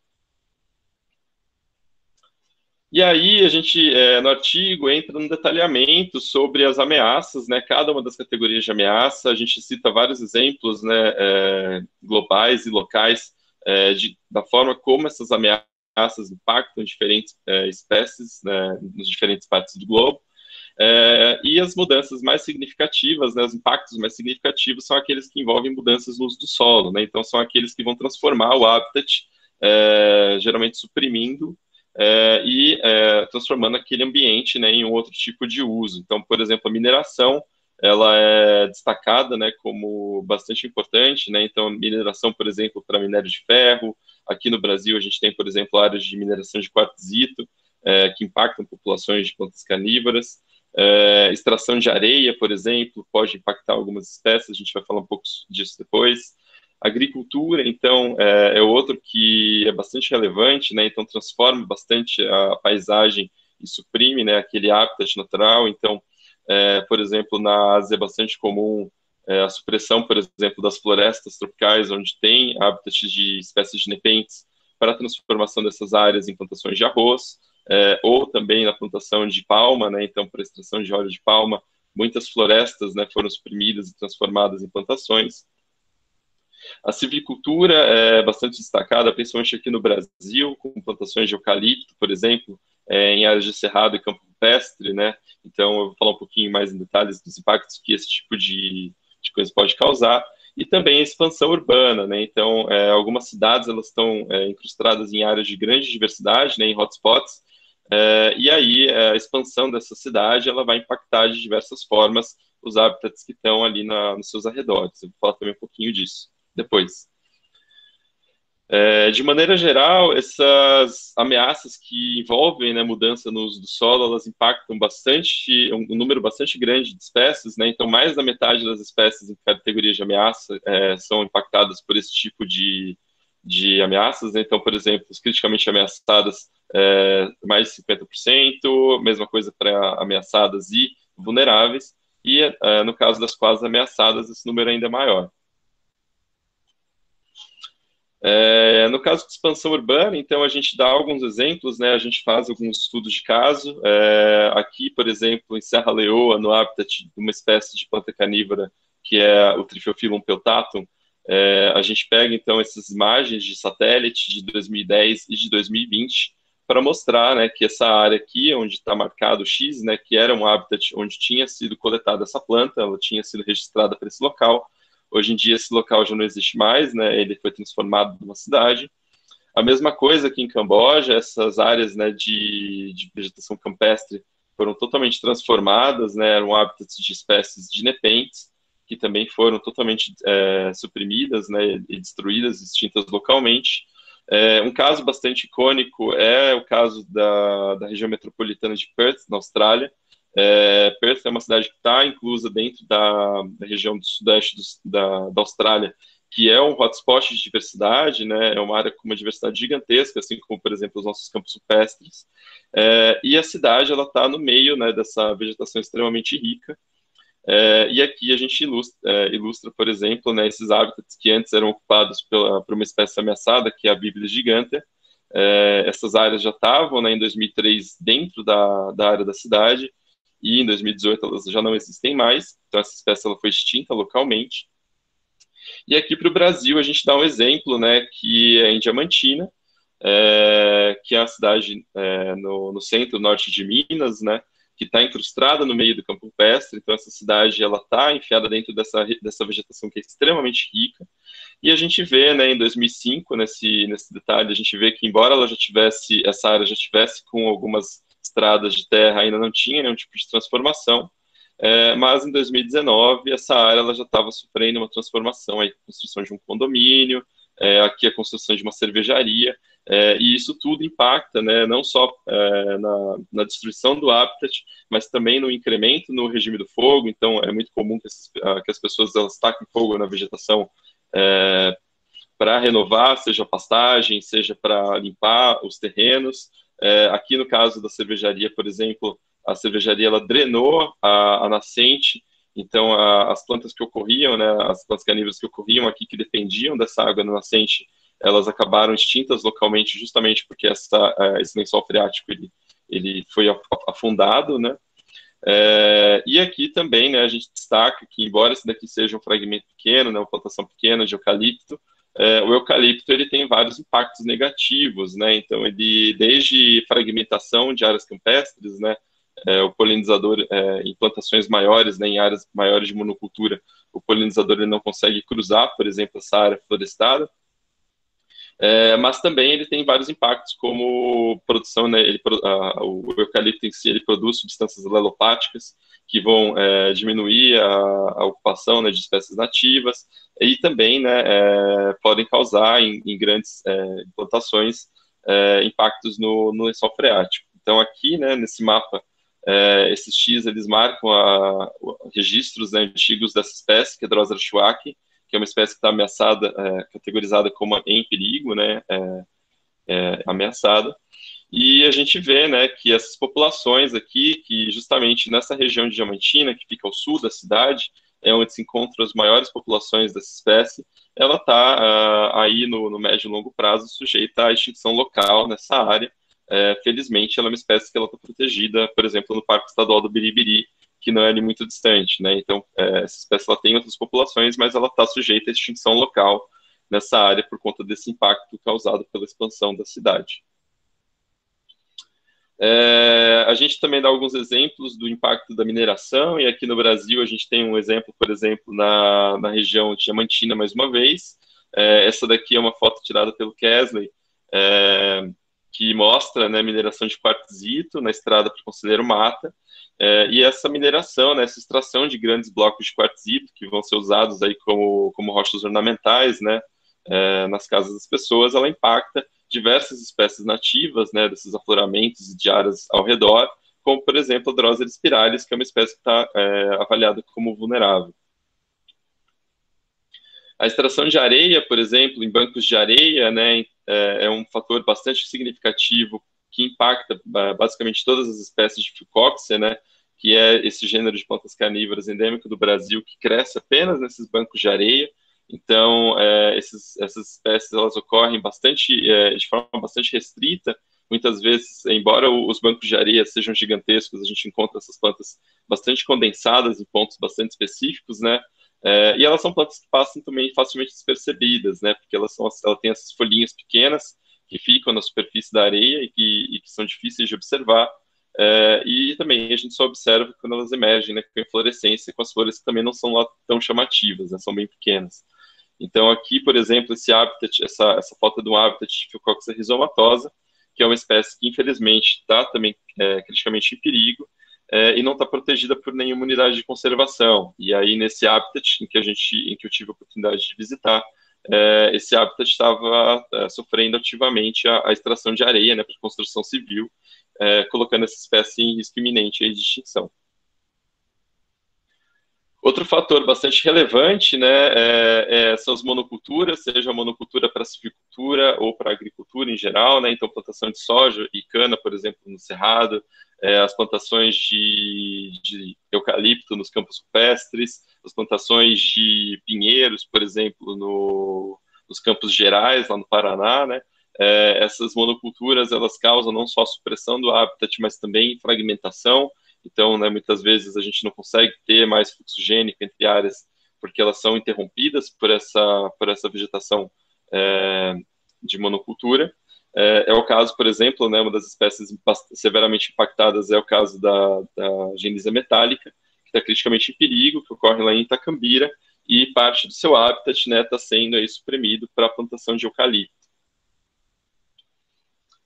E aí a gente, é, no artigo, entra no detalhamento sobre as ameaças, né, cada uma das categorias de ameaça. A gente cita vários exemplos, né, é, globais e locais, é, de, da forma como essas ameaças impactam diferentes é, espécies, né, nas diferentes partes do globo. É, e as mudanças mais significativas, né, os impactos mais significativos são aqueles que envolvem mudanças no uso do solo, né, então são aqueles que vão transformar o habitat, é, geralmente suprimindo é, e é, transformando aquele ambiente, né, em um outro tipo de uso. Então, por exemplo, a mineração, ela é destacada, né, como bastante importante, né, então mineração, por exemplo, para minério de ferro. Aqui no Brasil a gente tem, por exemplo, áreas de mineração de quartzito, é, que impactam populações de plantas carnívoras. É, extração de areia, por exemplo, pode impactar algumas espécies, a gente vai falar um pouco disso depois. Agricultura, então, é, é outro que é bastante relevante, né, então transforma bastante a paisagem e suprime, né, aquele habitat natural. Então, é, por exemplo, na Ásia é bastante comum é, a supressão, por exemplo, das florestas tropicais, onde tem habitats de espécies de nepentes, para a transformação dessas áreas em plantações de arroz, é, ou também na plantação de palma, né, então para a extração de óleo de palma, muitas florestas, né, foram suprimidas e transformadas em plantações. A silvicultura é bastante destacada, principalmente aqui no Brasil, com plantações de eucalipto, por exemplo, é, em áreas de cerrado e campo rupestre, né, então eu vou falar um pouquinho mais em detalhes dos impactos que esse tipo de, de coisa pode causar. E também a expansão urbana, né? Então, é, algumas cidades elas estão é, incrustadas em áreas de grande diversidade, né, em hotspots, é, e aí a expansão dessa cidade ela vai impactar de diversas formas os habitats que estão ali na, nos seus arredores. Eu vou falar também um pouquinho disso depois. É, de maneira geral, essas ameaças que envolvem, né, mudança no uso do solo, elas impactam bastante, um, um número bastante grande de espécies, né, então mais da metade das espécies em categoria de ameaça é, são impactadas por esse tipo de, de ameaças, né? Então, por exemplo, os criticamente ameaçadas, é, mais de cinquenta por cento, mesma coisa para ameaçadas e vulneráveis, e é, no caso das quase ameaçadas, esse número ainda é maior. É, no caso de expansão urbana, então a gente dá alguns exemplos, né? A gente faz alguns estudos de caso. É, aqui, por exemplo, em Serra Leoa, no habitat de uma espécie de planta carnívora que é o Triphyophyllum peltatum, é, a gente pega então essas imagens de satélite de dois mil e dez e de dois mil e vinte para mostrar, né, que essa área aqui, onde está marcado o X, né, que era um habitat onde tinha sido coletada essa planta, ela tinha sido registrada para esse local. Hoje em dia esse local já não existe mais, né? Ele foi transformado numa cidade. A mesma coisa aqui em Camboja, essas áreas, né, de, de vegetação campestre foram totalmente transformadas, né? Eram hábitats de espécies de nepentes, que também foram totalmente é, suprimidas, né, e destruídas, extintas localmente. É, um caso bastante icônico é o caso da, da região metropolitana de Perth, na Austrália. É, Perth é uma cidade que está inclusa dentro da, da região do sudeste do, da, da Austrália, que é um hotspot de diversidade, né? É uma área com uma diversidade gigantesca, assim como, por exemplo, os nossos campos rupestres. É, e a cidade ela está no meio, né, dessa vegetação extremamente rica. É, e aqui a gente ilustra, é, ilustra, por exemplo, né, esses hábitats que antes eram ocupados pela, por uma espécie ameaçada, que é a Biblis gigante. É, essas áreas já estavam, né, em dois mil e três dentro da, da área da cidade, e em dois mil e dezoito elas já não existem mais, então essa espécie ela foi extinta localmente. E aqui para o Brasil a gente dá um exemplo, né, que é em Diamantina, é, que é a cidade é, no, no centro norte de Minas, né, que está incrustada no meio do campo rupestre. Então essa cidade ela está enfiada dentro dessa, dessa vegetação que é extremamente rica. E a gente vê, né, em dois mil e cinco, nesse, nesse detalhe, a gente vê que embora ela já tivesse, essa área já tivesse com algumas estradas de terra, ainda não tinha nenhum tipo de transformação, é, mas em dois mil e dezenove essa área ela já estava sofrendo uma transformação, aí, construção de um condomínio, é, aqui a construção de uma cervejaria, é, e isso tudo impacta, né, não só é, na, na destruição do habitat, mas também no incremento no regime do fogo. Então é muito comum que, esses, que as pessoas elas taquem fogo na vegetação é, para renovar, seja pastagem, seja para limpar os terrenos. É, aqui no caso da cervejaria, por exemplo, a cervejaria ela drenou a, a nascente, então a, as plantas que ocorriam, né, as plantas carnívoras que ocorriam aqui, que dependiam dessa água na nascente, elas acabaram extintas localmente, justamente porque essa, esse lençol freático ele, ele foi afundado, né? É, e aqui também, né, a gente destaca que, embora esse daqui seja um fragmento pequeno, né, uma plantação pequena de eucalipto, é, o eucalipto ele tem vários impactos negativos, né? Então ele, desde fragmentação de áreas campestres, né, é, o polinizador é, em plantações maiores, né, em áreas maiores de monocultura, o polinizador ele não consegue cruzar, por exemplo, essa área florestada. É, mas também ele tem vários impactos, como produção, né, ele, a, o eucalipto em si ele produz substâncias alelopáticas que vão é, diminuir a, a ocupação, né, de espécies nativas, e também, né, é, podem causar em, em grandes é, plantações é, impactos no, no lençol freático. Então aqui, né, nesse mapa, é, esses X eles marcam a, a registros, né, antigos dessa espécie, que é Drosera schuaki, que é uma espécie que está ameaçada, é, categorizada como em perigo, né, é, é, ameaçada. E a gente vê, né, que essas populações aqui, que justamente nessa região de Diamantina, que fica ao sul da cidade, é onde se encontram as maiores populações dessa espécie, ela está uh, aí no, no médio e longo prazo sujeita à extinção local nessa área. É, felizmente, ela é uma espécie que ela está protegida, por exemplo, no Parque Estadual do Biribiri, que não é ali muito distante, né? Então, é, essa espécie ela tem outras populações, mas ela está sujeita à extinção local nessa área por conta desse impacto causado pela expansão da cidade. É, a gente também dá alguns exemplos do impacto da mineração, e aqui no Brasil a gente tem um exemplo, por exemplo, na, na região de Diamantina, mais uma vez. É, essa daqui é uma foto tirada pelo Kesley, é, que mostra, né, mineração de quartzito na estrada para o Conselheiro Mata, é, e essa mineração, né, essa extração de grandes blocos de quartzito, que vão ser usados aí como, como rochas ornamentais, né, é, nas casas das pessoas, ela impacta diversas espécies nativas, né, desses afloramentos de áreas ao redor, como, por exemplo, a Drosera spiralis, que é uma espécie que está é, avaliada como vulnerável. A extração de areia, por exemplo, em bancos de areia, né, é, é um fator bastante significativo que impacta basicamente todas as espécies de Fucoxia, né, que é esse gênero de plantas carnívoras endêmico do Brasil, que cresce apenas nesses bancos de areia. Então, é, esses, essas espécies elas ocorrem bastante, é, de forma bastante restrita. Muitas vezes, embora os bancos de areia sejam gigantescos, a gente encontra essas plantas bastante condensadas em pontos bastante específicos, né? É, e elas são plantas que passam também facilmente despercebidas, né? Porque elas, são, elas têm essas folhinhas pequenas que ficam na superfície da areia e que, e que são difíceis de observar. É, e também a gente só observa quando elas emergem, né, com inflorescência, com as flores que também não são lá tão chamativas, né, são bem pequenas. Então aqui, por exemplo, esse habitat, essa, essa foto de um habitat de Fucoxia rhizomatosa, que é uma espécie que infelizmente está também é, criticamente em perigo, é, e não está protegida por nenhuma unidade de conservação. E aí nesse habitat em que a gente, em que eu tive a oportunidade de visitar, é, esse habitat estava é, sofrendo ativamente a, a extração de areia, né, para construção civil, é, colocando essa espécie em risco iminente aí de extinção. Outro fator bastante relevante, né, é, é, são as monoculturas, seja a monocultura para silvicultura ou para agricultura em geral, né, então plantação de soja e cana, por exemplo, no Cerrado, é, as plantações de, de eucalipto nos campos rupestres, as plantações de pinheiros, por exemplo, no, nos Campos Gerais, lá no Paraná, né, é, essas monoculturas, elas causam não só supressão do habitat, mas também fragmentação. Então, né, muitas vezes a gente não consegue ter mais fluxo gênico entre áreas porque elas são interrompidas por essa, por essa vegetação é, de monocultura. É, é o caso, por exemplo, né, uma das espécies severamente impactadas é o caso da, da Genísia metálica, que está criticamente em perigo, que ocorre lá em Itacambira, e parte do seu habitat está, né, sendo aí suprimido para a plantação de eucalipto.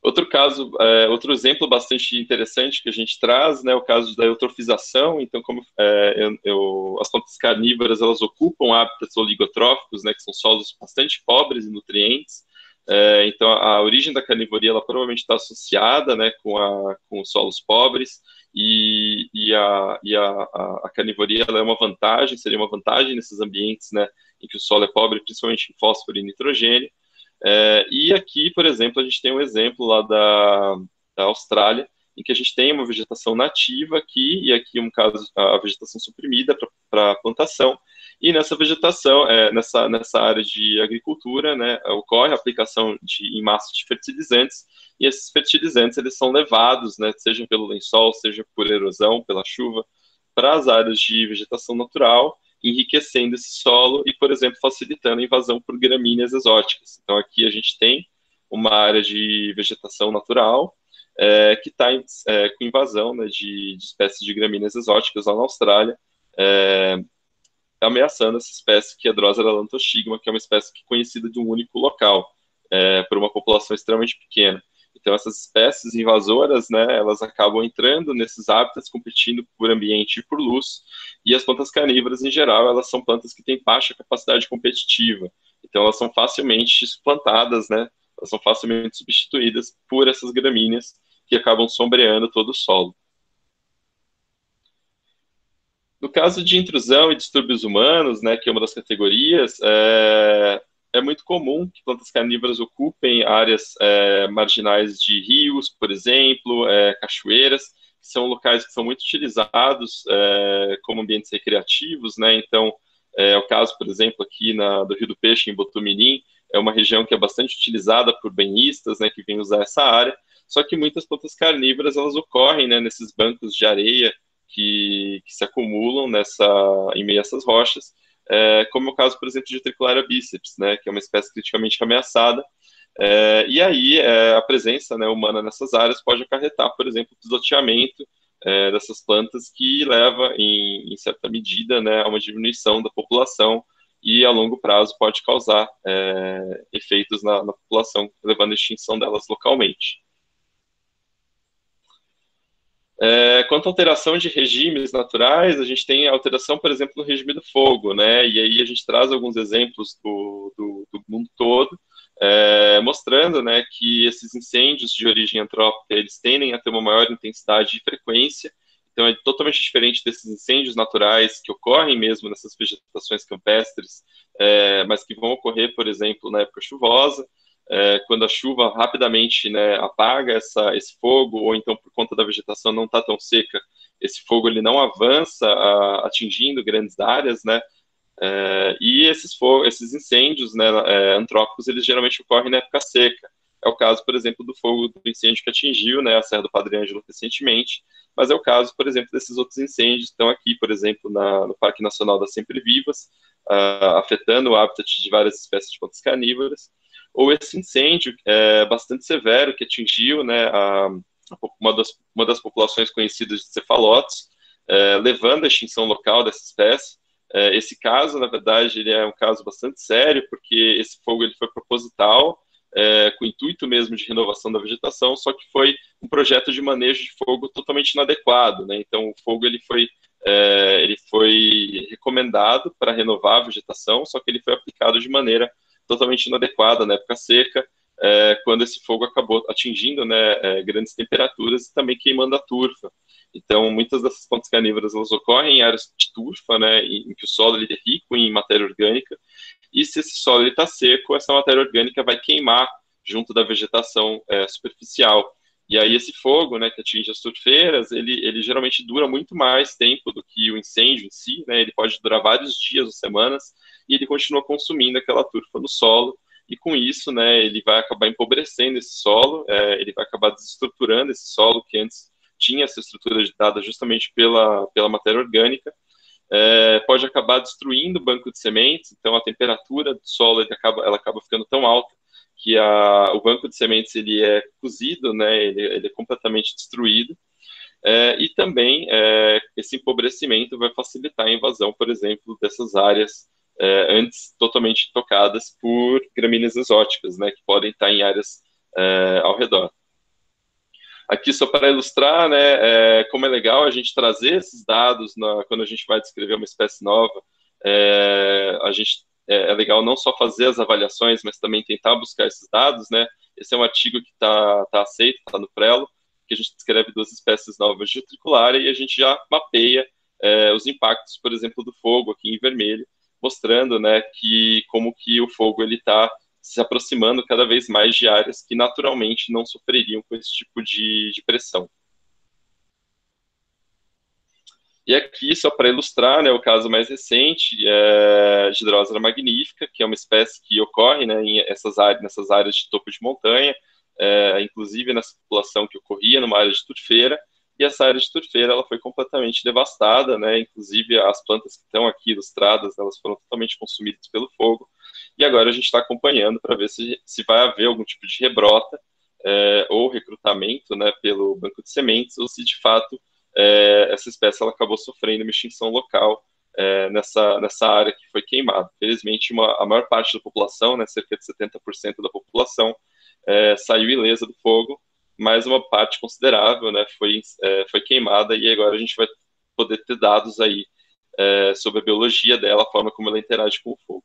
Outro caso, é, outro exemplo bastante interessante que a gente traz, né, é o caso da eutrofização. Então, como é, eu, eu, as plantas carnívoras, elas ocupam hábitats oligotróficos, né, que são solos bastante pobres em nutrientes. É, então, a, a origem da carnivoria, ela provavelmente está associada, né, com, a, com os solos pobres, e, e, a, e a, a, a carnivoria, ela é uma vantagem, seria uma vantagem nesses ambientes, né, em que o solo é pobre, principalmente em fósforo e nitrogênio. É, e aqui, por exemplo, a gente tem um exemplo lá da, da Austrália, em que a gente tem uma vegetação nativa aqui, e aqui, um caso, a vegetação suprimida para plantação, e nessa vegetação, é, nessa, nessa área de agricultura, né, ocorre a aplicação de, em massa de fertilizantes, e esses fertilizantes, eles são levados, né, seja pelo lençol, seja por erosão, pela chuva, para as áreas de vegetação natural, enriquecendo esse solo e, por exemplo, facilitando a invasão por gramíneas exóticas. Então, aqui a gente tem uma área de vegetação natural é, que está é, com invasão, né, de, de espécies de gramíneas exóticas lá na Austrália, é, ameaçando essa espécie que é a Drosera lantostigma, que é uma espécie que é conhecida de um único local, é, por uma população extremamente pequena. Então, essas espécies invasoras, né, elas acabam entrando nesses hábitats, competindo por ambiente e por luz, e as plantas carnívoras, em geral, elas são plantas que têm baixa capacidade competitiva. Então, elas são facilmente suplantadas, né, elas são facilmente substituídas por essas gramíneas que acabam sombreando todo o solo. No caso de intrusão e distúrbios humanos, né, que é uma das categorias, é, é muito comum que plantas carnívoras ocupem áreas é, marginais de rios, por exemplo, é, cachoeiras, que são locais que são muito utilizados é, como ambientes recreativos, né? Então, é, é o caso, por exemplo, aqui na, do Rio do Peixe, em Botumirim, é uma região que é bastante utilizada por banhistas, né, que vêm usar essa área, só que muitas plantas carnívoras, elas ocorrem, né, nesses bancos de areia, que, que se acumulam nessa, em meio a essas rochas, é, como é o caso, por exemplo, de Tricolera bíceps, né, que é uma espécie criticamente ameaçada, é, e aí é, a presença, né, humana nessas áreas pode acarretar, por exemplo, o pisoteamento é, dessas plantas, que leva, em, em certa medida, né, a uma diminuição da população, e a longo prazo pode causar é, efeitos na, na população, levando à extinção delas localmente. É, quanto à alteração de regimes naturais, a gente tem alteração, por exemplo, no regime do fogo, né? E aí a gente traz alguns exemplos do, do, do mundo todo, é, mostrando, né, que esses incêndios de origem antrópica, eles tendem a ter uma maior intensidade e frequência. Então é totalmente diferente desses incêndios naturais que ocorrem mesmo nessas vegetações campestres, é, mas que vão ocorrer, por exemplo, na época chuvosa. É, quando a chuva rapidamente, né, apaga essa, esse fogo, ou então por conta da vegetação não está tão seca, esse fogo ele não avança a, atingindo grandes áreas, né, é, e esses, esses incêndios, né, é, antrópicos, eles geralmente ocorrem na época seca. É o caso, por exemplo, do fogo do incêndio que atingiu, né, a Serra do Padre Ângelo recentemente, mas é o caso, por exemplo, desses outros incêndios que estão aqui, por exemplo, na, no Parque Nacional das Sempre Vivas, uh, afetando o habitat de várias espécies de plantas carnívoras, ou esse incêndio é, bastante severo que atingiu, né, a, uma, das, uma das populações conhecidas de cefalotes, é, levando à extinção local dessa espécie. É, esse caso, na verdade, ele é um caso bastante sério, porque esse fogo ele foi proposital, é, com o intuito mesmo de renovação da vegetação, só que foi um projeto de manejo de fogo totalmente inadequado, né? Então, o fogo ele foi, é, ele foi recomendado para renovar a vegetação, só que ele foi aplicado de maneira totalmente inadequada na época seca, é, quando esse fogo acabou atingindo, né, é, grandes temperaturas e também queimando a turfa. Então, muitas dessas plantas carnívoras elas ocorrem em áreas de turfa, né, em, em que o solo ele é rico em matéria orgânica, e se esse solo está seco, essa matéria orgânica vai queimar junto da vegetação é, superficial. E aí esse fogo, né, que atinge as turfeiras, ele, ele geralmente dura muito mais tempo do que o incêndio em si, né, ele pode durar vários dias ou semanas, e ele continua consumindo aquela turfa no solo, e com isso, né, ele vai acabar empobrecendo esse solo, é, ele vai acabar desestruturando esse solo que antes tinha essa estrutura dada justamente pela, pela matéria orgânica, é, pode acabar destruindo o banco de sementes, então a temperatura do solo ele acaba, ela acaba ficando tão alta que a, o banco de sementes ele é cozido, né, ele, ele é completamente destruído, é, e também é, esse empobrecimento vai facilitar a invasão, por exemplo, dessas áreas é, antes totalmente tocadas por gramíneas exóticas, né, que podem estar em áreas é, ao redor. Aqui só para ilustrar, né, é, como é legal a gente trazer esses dados na, quando a gente vai descrever uma espécie nova. É, a gente, é, é legal não só fazer as avaliações, mas também tentar buscar esses dados, né? Esse é um artigo que está tá aceito, está no Prelo, que a gente descreve duas espécies novas de Utriculária e a gente já mapeia é, os impactos, por exemplo, do fogo aqui em vermelho, mostrando, né, que como que o fogo ele está se aproximando cada vez mais de áreas que naturalmente não sofreriam com esse tipo de, de pressão. E aqui, só para ilustrar, né, o caso mais recente é de Drosera magnífica, que é uma espécie que ocorre, né, em essas áreas, nessas áreas de topo de montanha, é, inclusive nessa população que ocorria numa área de turfeira, e essa área de turfeira ela foi completamente devastada, né, inclusive as plantas que estão aqui ilustradas, elas foram totalmente consumidas pelo fogo, e agora a gente está acompanhando para ver se, se vai haver algum tipo de rebrota é, ou recrutamento, né, pelo banco de sementes, ou se de fato é, essa espécie ela acabou sofrendo uma extinção local é, nessa, nessa área que foi queimada. Felizmente, uma, a maior parte da população, né, cerca de setenta por cento da população, é, saiu ilesa do fogo, mas uma parte considerável, né, foi, é, foi queimada, e agora a gente vai poder ter dados aí é, sobre a biologia dela, a forma como ela interage com o fogo.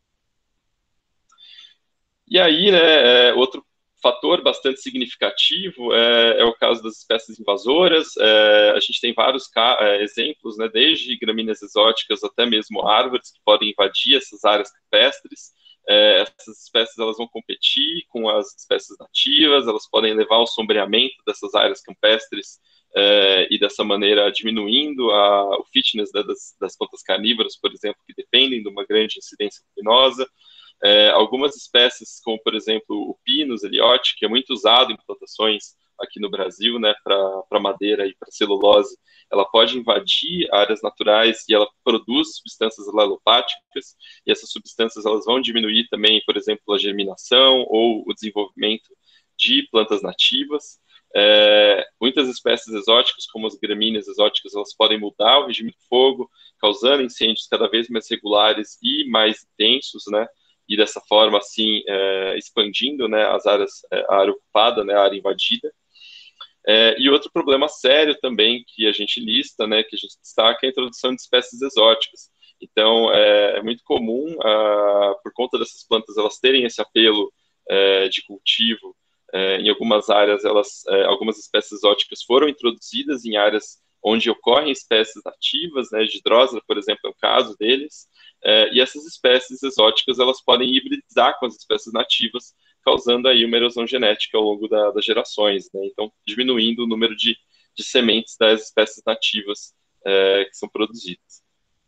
E aí, né, é, outro fator bastante significativo é, é o caso das espécies invasoras. É, a gente tem vários é, exemplos, né, desde gramíneas exóticas até mesmo árvores que podem invadir essas áreas campestres. É, essas espécies elas vão competir com as espécies nativas, elas podem levar ao sombreamento dessas áreas campestres é, e dessa maneira diminuindo a, o fitness né, das, das plantas carnívoras, por exemplo, que dependem de uma grande incidência luminosa. É, algumas espécies, como por exemplo o Pinus eliote, que é muito usado em plantações aqui no Brasil, né, para madeira e para celulose, ela pode invadir áreas naturais e ela produz substâncias alelopáticas, e essas substâncias elas vão diminuir também, por exemplo, a germinação ou o desenvolvimento de plantas nativas. É, muitas espécies exóticas, como as gramíneas exóticas, elas podem mudar o regime do fogo, causando incêndios cada vez mais regulares e mais intensos, né, e dessa forma, assim, é, expandindo né, as áreas, a área ocupada, né, a área invadida. É, e outro problema sério também que a gente lista, né, que a gente destaca, é a introdução de espécies exóticas. Então, é, é muito comum, ah, por conta dessas plantas, elas terem esse apelo é, de cultivo. É, em algumas áreas, elas, é, algumas espécies exóticas foram introduzidas em áreas onde ocorrem espécies nativas, né, de Drosera, por exemplo, é o caso deles, é, e essas espécies exóticas, elas podem hibridizar com as espécies nativas, causando aí uma erosão genética ao longo da, das gerações, né, então diminuindo o número de, de sementes das espécies nativas é, que são produzidas.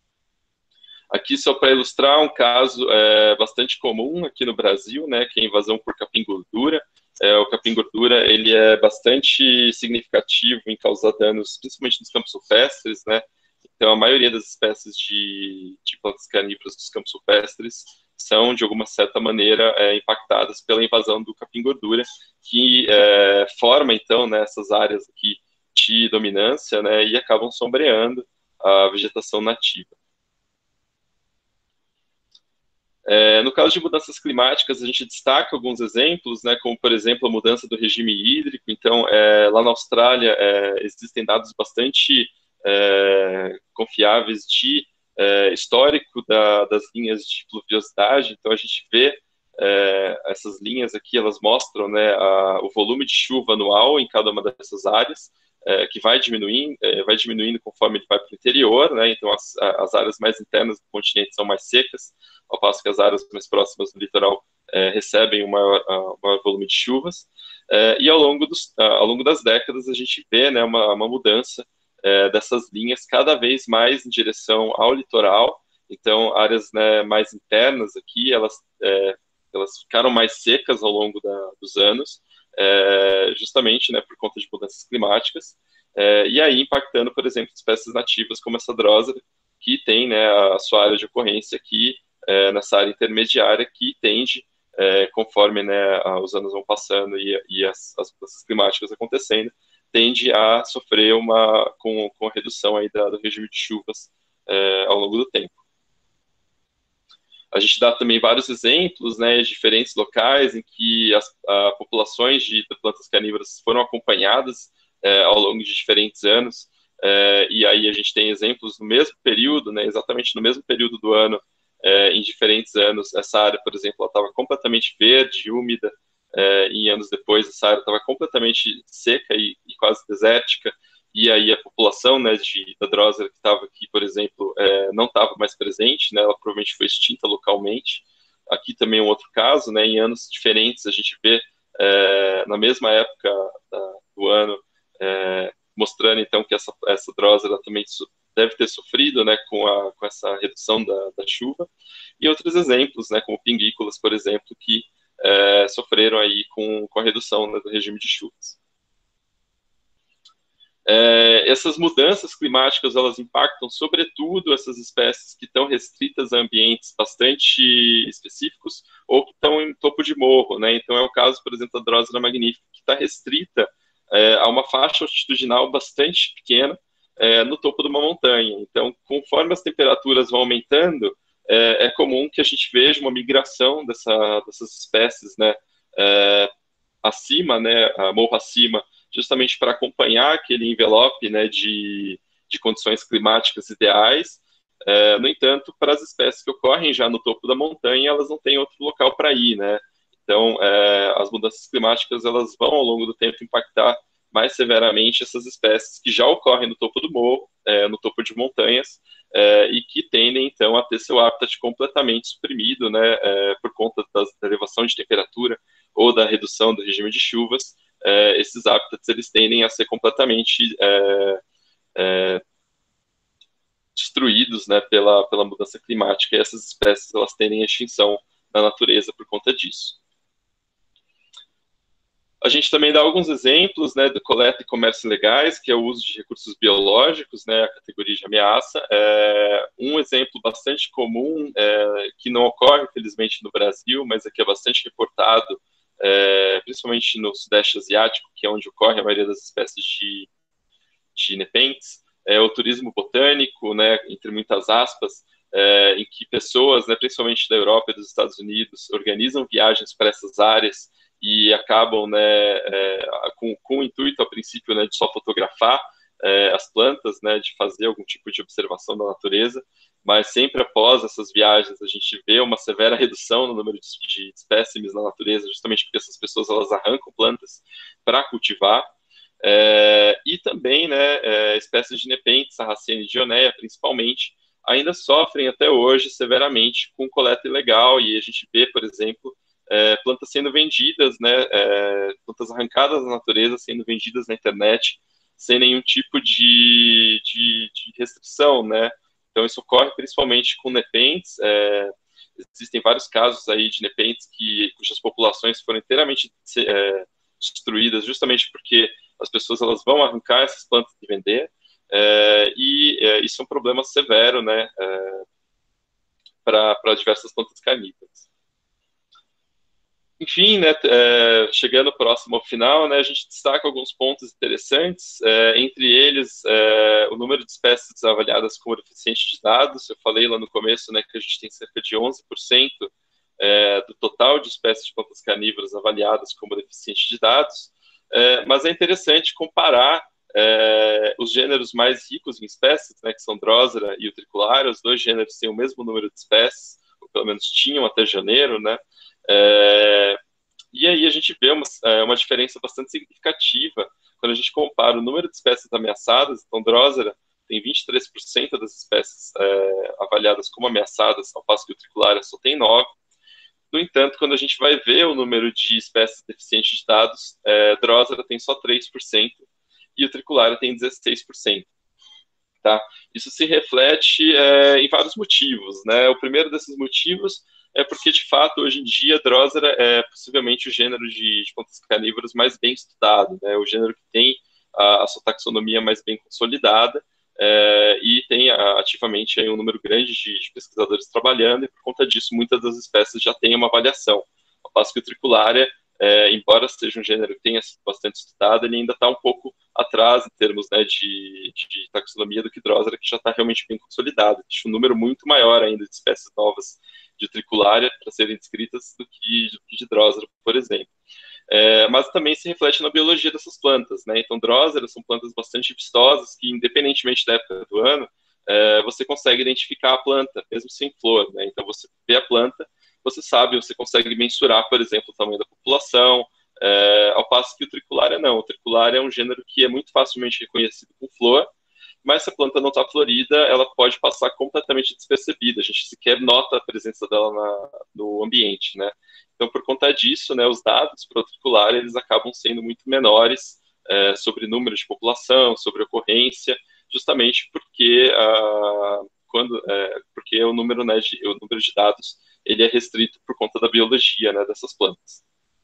Aqui só para ilustrar um caso é, bastante comum aqui no Brasil, né, que é a invasão por capim-gordura. É, o capim-gordura ele é bastante significativo em causar danos, principalmente nos campos rupestres, né? Então a maioria das espécies de, de plantas carnívoras dos campos rupestres são de alguma certa maneira é, impactadas pela invasão do capim-gordura, que é, forma então né, essas áreas aqui de dominância, né, e acabam sombreando a vegetação nativa. É, no caso de mudanças climáticas, a gente destaca alguns exemplos, né, como, por exemplo, a mudança do regime hídrico. Então, é, lá na Austrália, é, existem dados bastante é, confiáveis de é, histórico da, das linhas de pluviosidade. Então, a gente vê é, essas linhas aqui, elas mostram né, a, o volume de chuva anual em cada uma dessas áreas, é, que vai diminuindo, é, vai diminuindo conforme ele vai para o interior, né? Então, as, as áreas mais internas do continente são mais secas, ao passo que as áreas mais próximas do litoral é, recebem um maior, um maior volume de chuvas. É, e ao longo, dos, ao longo das décadas, a gente vê né, uma, uma mudança é, dessas linhas cada vez mais em direção ao litoral. Então, áreas né, mais internas aqui, elas, é, elas ficaram mais secas ao longo da, dos anos, é, justamente né, por conta de mudanças climáticas, é, e aí impactando, por exemplo, espécies nativas como essa Drosera, que tem né, a sua área de ocorrência aqui, é, nessa área intermediária, que tende, é, conforme né, os anos vão passando e, e as, as mudanças climáticas acontecendo, tende a sofrer uma, com, com a redução aí da, do regime de chuvas é, ao longo do tempo. A gente dá também vários exemplos, né, de diferentes locais em que as a, populações de plantas carnívoras foram acompanhadas é, ao longo de diferentes anos, é, e aí a gente tem exemplos no mesmo período, né, exatamente no mesmo período do ano, é, em diferentes anos. Essa área, por exemplo, ela estava completamente verde, úmida, é, e anos depois essa área estava completamente seca e, e quase desértica, e aí a população, né, de, da Drosera que estava aqui, por exemplo, é, não estava mais presente, né, ela provavelmente foi extinta localmente. Aqui também é um outro caso, né, em anos diferentes a gente vê, é, na mesma época da, do ano, é, mostrando então que essa, essa Drosera também deve ter sofrido, né, com, a, com essa redução da, da chuva, e outros exemplos, né, como pinguícolas, por exemplo, que é, sofreram aí com, com a redução, né, do regime de chuvas. É, essas mudanças climáticas, elas impactam, sobretudo, essas espécies que estão restritas a ambientes bastante específicos ou que estão em topo de morro, né? Então, é o caso, por exemplo, da Drosera magnífica, que está restrita é, a uma faixa altitudinal bastante pequena é, no topo de uma montanha. Então, conforme as temperaturas vão aumentando, é, é comum que a gente veja uma migração dessa, dessas espécies, né, é, acima, né, a morro acima, justamente para acompanhar aquele envelope, né, de, de condições climáticas ideais. É, no entanto, para as espécies que ocorrem já no topo da montanha, elas não têm outro local para ir, né? Então, é, as mudanças climáticas, elas vão, ao longo do tempo, impactar mais severamente essas espécies que já ocorrem no topo do morro, é, no topo de montanhas, é, e que tendem, então, a ter seu habitat completamente suprimido, né, é, por conta das, da elevação de temperatura ou da redução do regime de chuvas. É, esses hábitats eles tendem a ser completamente é, é, destruídos, né, pela, pela mudança climática, e essas espécies elas tendem a extinção na natureza por conta disso. A gente também dá alguns exemplos, né, de coleta e comércio legais, que é o uso de recursos biológicos, né, a categoria de ameaça. É, um exemplo bastante comum, é, que não ocorre, infelizmente, no Brasil, mas aqui é bastante reportado, é, principalmente no Sudeste Asiático, que é onde ocorre a maioria das espécies de, de nepentes, é o turismo botânico, né, entre muitas aspas, é, em que pessoas, né, principalmente da Europa e dos Estados Unidos, organizam viagens para essas áreas e acabam, né, é, com, com o intuito, a princípio, né, de só fotografar é, as plantas, né, de fazer algum tipo de observação da natureza, mas sempre após essas viagens a gente vê uma severa redução no número de, de espécimes na natureza, justamente porque essas pessoas elas arrancam plantas para cultivar. É, e também, né, é, espécies de nepentes, Sarracenia e Dionéia, principalmente, ainda sofrem até hoje severamente com coleta ilegal, e a gente vê, por exemplo, é, plantas sendo vendidas, né, é, plantas arrancadas da natureza sendo vendidas na internet sem nenhum tipo de, de, de restrição, né. Então isso ocorre principalmente com nepentes. É, existem vários casos aí de nepentes que, cujas populações foram inteiramente é, destruídas justamente porque as pessoas elas vão arrancar essas plantas e vender, é, e é, isso é um problema severo, né, é, para diversas plantas carnívoras. Enfim, né, é, chegando próximo ao final, né, a gente destaca alguns pontos interessantes, é, entre eles é, o número de espécies avaliadas como deficientes de dados. Eu falei lá no começo, né, que a gente tem cerca de onze por cento é, do total de espécies de plantas carnívoras avaliadas como deficientes de dados, é, mas é interessante comparar é, os gêneros mais ricos em espécies, né, que são Drosera e Utricularia. Os dois gêneros têm o mesmo número de espécies, ou pelo menos tinham até janeiro, né? É, e aí a gente vê uma, uma diferença bastante significativa quando a gente compara o número de espécies ameaçadas. Então, Drosera tem vinte e três por cento das espécies é, avaliadas como ameaçadas, ao passo que o Utricularia só tem nove por cento. No entanto, quando a gente vai ver o número de espécies deficientes de dados, é, Drosera tem só três por cento e o Utricularia tem dezesseis por cento. Tá? Isso se reflete é, em vários motivos, né? O primeiro desses motivos é porque, de fato, hoje em dia, Drosera é possivelmente o gênero de, de plantas carnívoras mais bem estudado, né? O gênero que tem a, a sua taxonomia mais bem consolidada, é, e tem a, ativamente aí, um número grande de, de pesquisadores trabalhando, e por conta disso, muitas das espécies já têm uma avaliação. Ao passo que o Utricularia, é, embora seja um gênero que tenha sido bastante estudado, ele ainda está um pouco atrás em termos, né, de, de taxonomia do que Drosera, que já está realmente bem consolidado. Existe um número muito maior ainda de espécies novas de triculária para serem descritas do que, do que de Drosera, por exemplo. É, mas também se reflete na biologia dessas plantas, né? Então, Drosera são plantas bastante vistosas que, independentemente da época do ano, é, você consegue identificar a planta, mesmo sem flor, né? Então, você vê a planta, você sabe, você consegue mensurar, por exemplo, o tamanho da população, é, ao passo que o triculária não. O triculária é um gênero que é muito facilmente reconhecido com flor, mas se a planta não está florida, ela pode passar completamente despercebida, a gente sequer nota a presença dela na, no ambiente, né? Então, por conta disso, né, os dados para o triculária, eles acabam sendo muito menores é, sobre número de população, sobre ocorrência, justamente porque, ah, quando, é, porque o, número, né, de, o número de dados ele é restrito por conta da biologia, né, dessas plantas.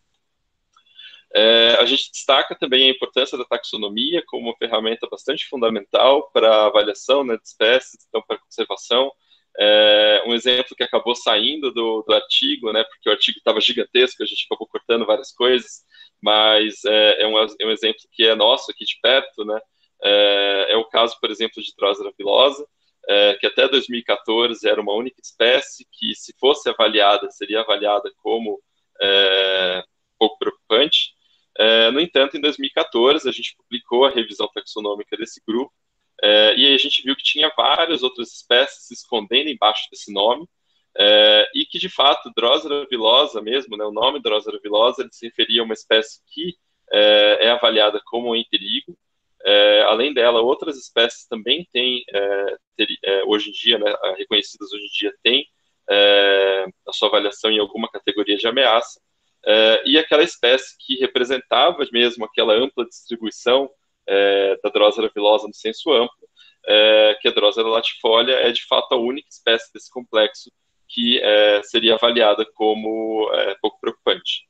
É, a gente destaca também a importância da taxonomia como uma ferramenta bastante fundamental para a avaliação, né, de espécies, então para a conservação. É, um exemplo que acabou saindo do, do artigo, né, porque o artigo estava gigantesco, a gente acabou cortando várias coisas, mas é, é, um, é um exemplo que é nosso aqui de perto, né, é, é o caso, por exemplo, de Drosera vilosa, é, que até dois mil e quatorze era uma única espécie que, se fosse avaliada, seria avaliada como é, pouco preocupante. É, no entanto, em dois mil e quatorze, a gente publicou a revisão taxonômica desse grupo, é, e aí a gente viu que tinha várias outras espécies se escondendo embaixo desse nome, é, e que, de fato, Drosera vilosa mesmo, né, o nome Drosera vilosa, ele se referia a uma espécie que é, é avaliada como em perigo. É, além dela, outras espécies também têm, é, ter, é, hoje em dia, né, reconhecidas hoje em dia, têm é, a sua avaliação em alguma categoria de ameaça. Uh, e aquela espécie que representava mesmo aquela ampla distribuição uh, da Drosera vilosa no senso amplo, uh, que a Drosera latifolia é de fato a única espécie desse complexo que uh, seria avaliada como uh, pouco preocupante.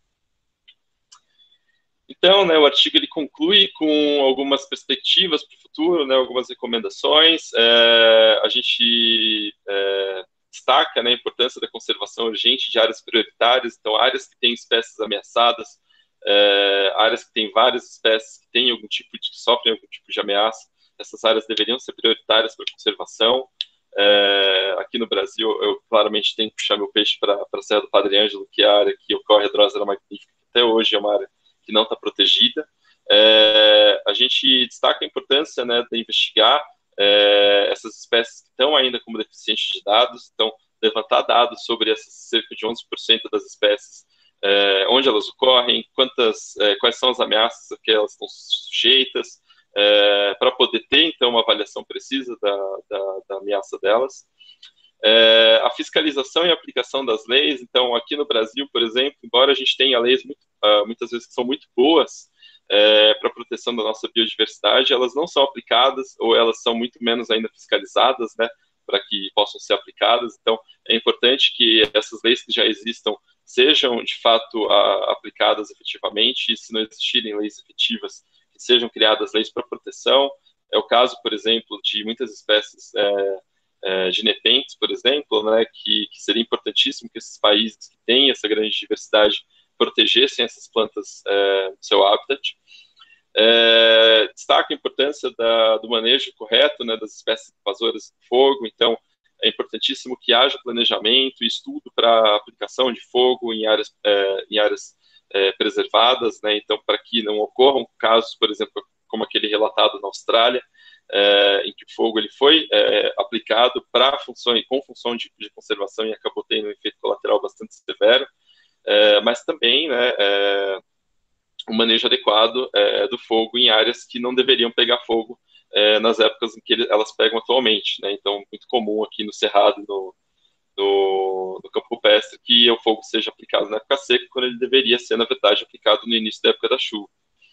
Então, né, o artigo ele conclui com algumas perspectivas para o futuro, né, algumas recomendações. Uh, a gente uh, destaca, né, a importância da conservação urgente de áreas prioritárias, então áreas que têm espécies ameaçadas, é, áreas que têm várias espécies que têm algum tipo de, que sofrem algum tipo de ameaça, essas áreas deveriam ser prioritárias para a conservação. É, aqui no Brasil, eu claramente tenho que puxar meu peixe para a Serra do Padre Ângelo, que é a área que ocorre a Drosera magnífica, que até hoje é uma área que não está protegida. É, a gente destaca a importância, né, de investigar É, essas espécies que estão ainda como deficientes de dados, então levantar dados sobre essas cerca de onze por cento das espécies, é, onde elas ocorrem, quantas, é, quais são as ameaças a que elas estão sujeitas, é, para poder ter então uma avaliação precisa da, da, da ameaça delas. É, a fiscalização e aplicação das leis, então aqui no Brasil, por exemplo, embora a gente tenha leis muito, uh, muitas vezes que são muito boas, É, para a proteção da nossa biodiversidade, elas não são aplicadas, ou elas são muito menos ainda fiscalizadas, né, para que possam ser aplicadas. Então, é importante que essas leis que já existam sejam, de fato, a, aplicadas efetivamente, e se não existirem leis efetivas, que sejam criadas leis para proteção. É o caso, por exemplo, de muitas espécies é, é, de nepentes, por exemplo, né, que, que seria importantíssimo que esses países que têm essa grande diversidade protegessem essas plantas é, no seu habitat. É, destaca a importância da, do manejo correto, né, das espécies invasoras de fogo, então é importantíssimo que haja planejamento e estudo para a aplicação de fogo em áreas, é, em áreas é, preservadas, né, então para que não ocorram casos, por exemplo, como aquele relatado na Austrália, é, em que o fogo ele foi é, aplicado para função, com função de, de conservação e acabou tendo um efeito colateral bastante severo. É, mas também, né, é, o manejo adequado é, do fogo em áreas que não deveriam pegar fogo é, nas épocas em que ele, elas pegam atualmente, né? Então, muito comum aqui no Cerrado, no, no, no campo rupestre, que o fogo seja aplicado na época seca, quando ele deveria ser, na verdade, aplicado no início da época da chuva.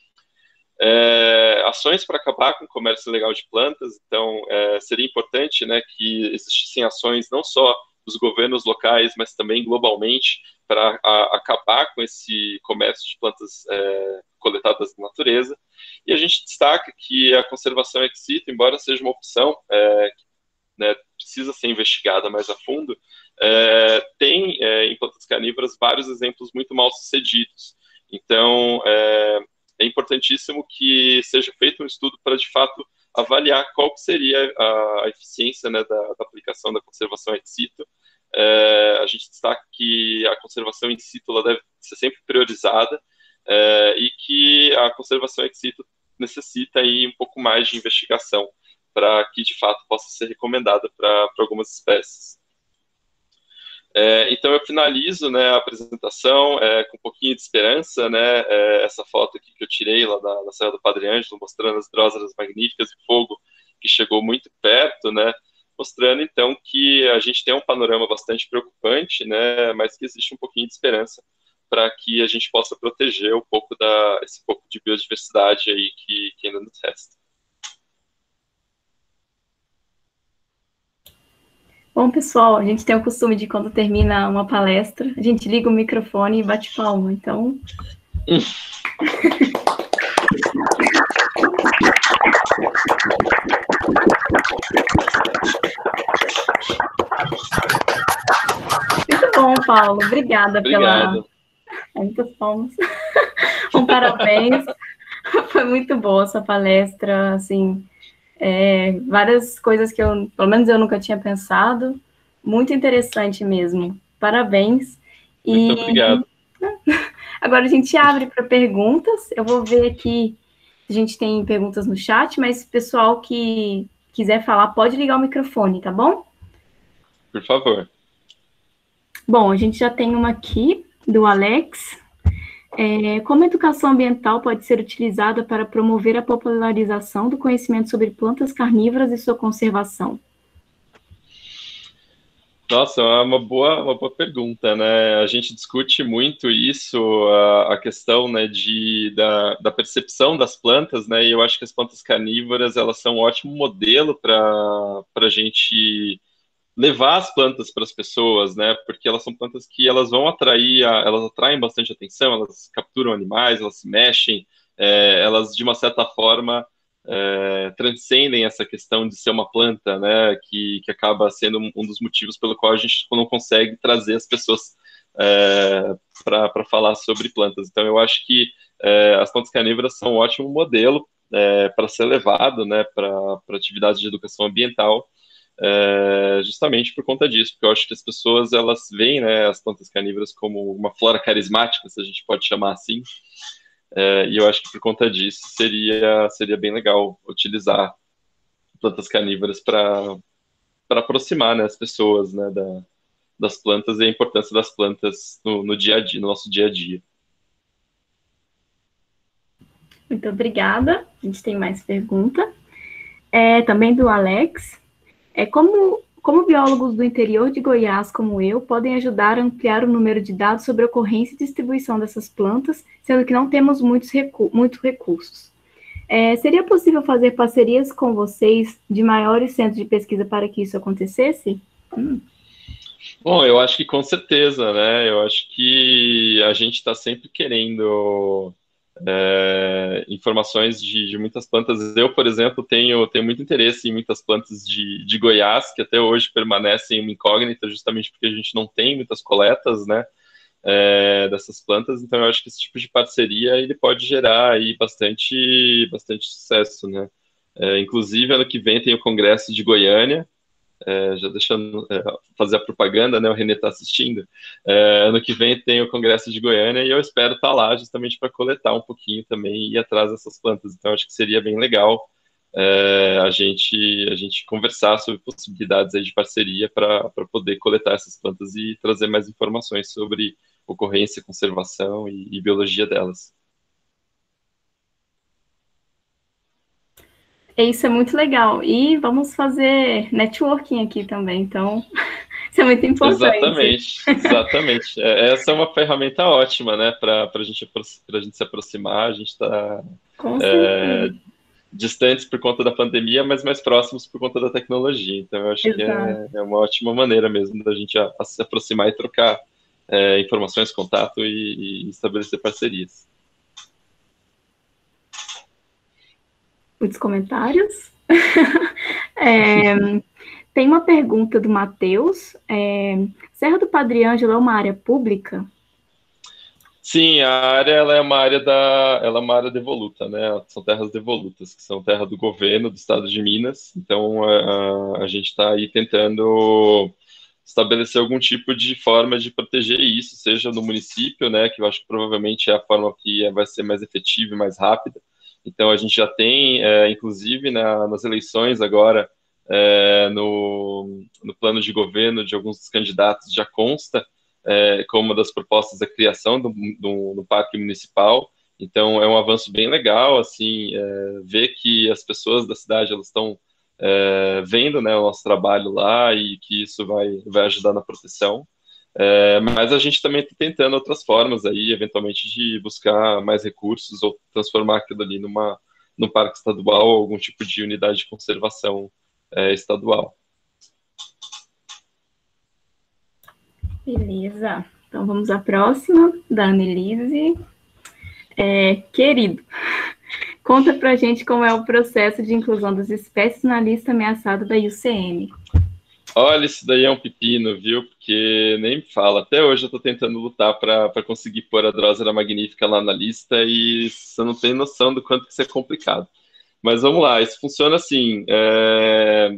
É, ações para acabar com o comércio ilegal de plantas, então é, seria importante, né, que existissem ações não só dos governos locais, mas também globalmente, para acabar com esse comércio de plantas é, coletadas na natureza. E a gente destaca que a conservação ex situ, embora seja uma opção é, que, né, precisa ser investigada mais a fundo, é, tem é, em plantas carnívoras vários exemplos muito mal sucedidos. Então, é, é importantíssimo que seja feito um estudo para, de fato, avaliar qual seria a, a eficiência, né, da, da aplicação da conservação ex situ, é, a gente destaca que a conservação in situ ela deve ser sempre priorizada, é, e que a conservação ex situ necessita aí um pouco mais de investigação para que, de fato, possa ser recomendada para algumas espécies. É, então, eu finalizo, né, a apresentação é, com um pouquinho de esperança, né, é, essa foto aqui que eu tirei lá da, da Serra do Padre Ângelo, mostrando as dróseras magníficas e fogo que chegou muito perto, né, mostrando, então, que a gente tem um panorama bastante preocupante, né, mas que existe um pouquinho de esperança para que a gente possa proteger um pouco da, esse pouco de biodiversidade aí que, que ainda nos resta. Bom, pessoal, a gente tem o costume de, quando termina uma palestra, a gente liga o microfone e bate palma, então... Muito bom, Paulo. Obrigada Obrigado. pela... Muitas palmas. Um parabéns. Foi muito boa essa palestra, assim... É, várias coisas que eu, pelo menos eu nunca tinha pensado, muito interessante mesmo, parabéns. Muito e... obrigado. Agora a gente abre para perguntas, eu vou ver aqui se a gente tem perguntas no chat, mas pessoal que quiser falar pode ligar o microfone, tá bom? Por favor. Bom, a gente já tem uma aqui, do Alex. É, como a educação ambiental pode ser utilizada para promover a popularização do conhecimento sobre plantas carnívoras e sua conservação? Nossa, é uma boa, uma boa pergunta, né? A gente discute muito isso, a, a questão, né, de, da, da percepção das plantas, né? E eu acho que as plantas carnívoras, elas são um ótimo modelo para a gente levar as plantas para as pessoas, né? Porque elas são plantas que elas vão atrair, a, elas atraem bastante atenção, elas capturam animais, elas se mexem, é, elas de uma certa forma é, transcendem essa questão de ser uma planta, né? Que, que acaba sendo um, um dos motivos pelo qual a gente não consegue trazer as pessoas é, para falar sobre plantas. Então, eu acho que é, as plantas carnívoras são um ótimo modelo é, para ser levado, né? Para atividades de educação ambiental. É, justamente por conta disso, porque eu acho que as pessoas elas veem, né, as plantas carnívoras como uma flora carismática, se a gente pode chamar assim, é, e eu acho que por conta disso seria, seria bem legal utilizar plantas carnívoras para para aproximar, né, as pessoas, né, da, das plantas e a importância das plantas no, no dia a dia, no nosso dia a dia. Muito obrigada. A gente tem mais pergunta. É, também do Alex. É, como, como biólogos do interior de Goiás, como eu, podem ajudar a ampliar o número de dados sobre a ocorrência e distribuição dessas plantas, sendo que não temos muitos recu muitos recursos? É, seria possível fazer parcerias com vocês de maiores centros de pesquisa para que isso acontecesse? Hum. Bom, eu acho que com certeza, né? Eu acho que a gente está sempre querendo é, informações de, de muitas plantas. Eu, por exemplo, tenho, tenho muito interesse em muitas plantas de, de Goiás, que até hoje permanecem uma incógnita, justamente porque a gente não tem muitas coletas, né, é, dessas plantas. Então, eu acho que esse tipo de parceria ele pode gerar aí bastante, bastante sucesso, né? É, inclusive, ano que vem tem o Congresso de Goiânia. É, já deixando é, fazer a propaganda, né? O Renê está assistindo. É, ano que vem tem o Congresso de Goiânia e eu espero estar lá justamente para coletar um pouquinho também e ir atrás dessas plantas. Então, acho que seria bem legal é, a, gente, a gente conversar sobre possibilidades aí de parceria para poder coletar essas plantas e trazer mais informações sobre ocorrência, conservação e, e biologia delas. Isso é muito legal. E vamos fazer networking aqui também, então isso é muito importante. Exatamente, exatamente. É, essa é uma ferramenta ótima, né, para a gente, a gente se aproximar. A gente está é, distantes por conta da pandemia, mas mais próximos por conta da tecnologia. Então, eu acho Exato. que é, é uma ótima maneira mesmo da gente a, a se aproximar e trocar é, informações, contato e, e estabelecer parcerias. Muitos comentários. é, tem uma pergunta do Matheus. É, Serra do Padre Ângelo é uma área pública? Sim, a área ela é uma área da, ela é uma área devoluta, né? São terras devolutas, que são terra do governo do estado de Minas. Então a, a gente está aí tentando estabelecer algum tipo de forma de proteger isso, seja no município, né, que eu acho que provavelmente é a forma que vai ser mais efetiva e mais rápida. Então, a gente já tem, é, inclusive, na, nas eleições agora, é, no, no plano de governo de alguns dos candidatos, já consta é, como uma das propostas a criação do, do, do parque municipal. Então, é um avanço bem legal, assim, é, ver que as pessoas da cidade, elas estão é, vendo, né, o nosso trabalho lá e que isso vai, vai ajudar na proteção. É, mas a gente também está tentando outras formas aí, eventualmente, de buscar mais recursos ou transformar aquilo ali numa, num parque estadual ou algum tipo de unidade de conservação é, estadual. Beleza. Então vamos à próxima, da Annelise. É, querido, conta pra gente como é o processo de inclusão das espécies na lista ameaçada da I U C N. Olha, isso daí é um pepino, viu? Porque nem me fala. Até hoje eu tô tentando lutar para conseguir pôr a Drosera magnífica lá na lista e você não tem noção do quanto que isso é complicado. Mas vamos lá, isso funciona assim. É,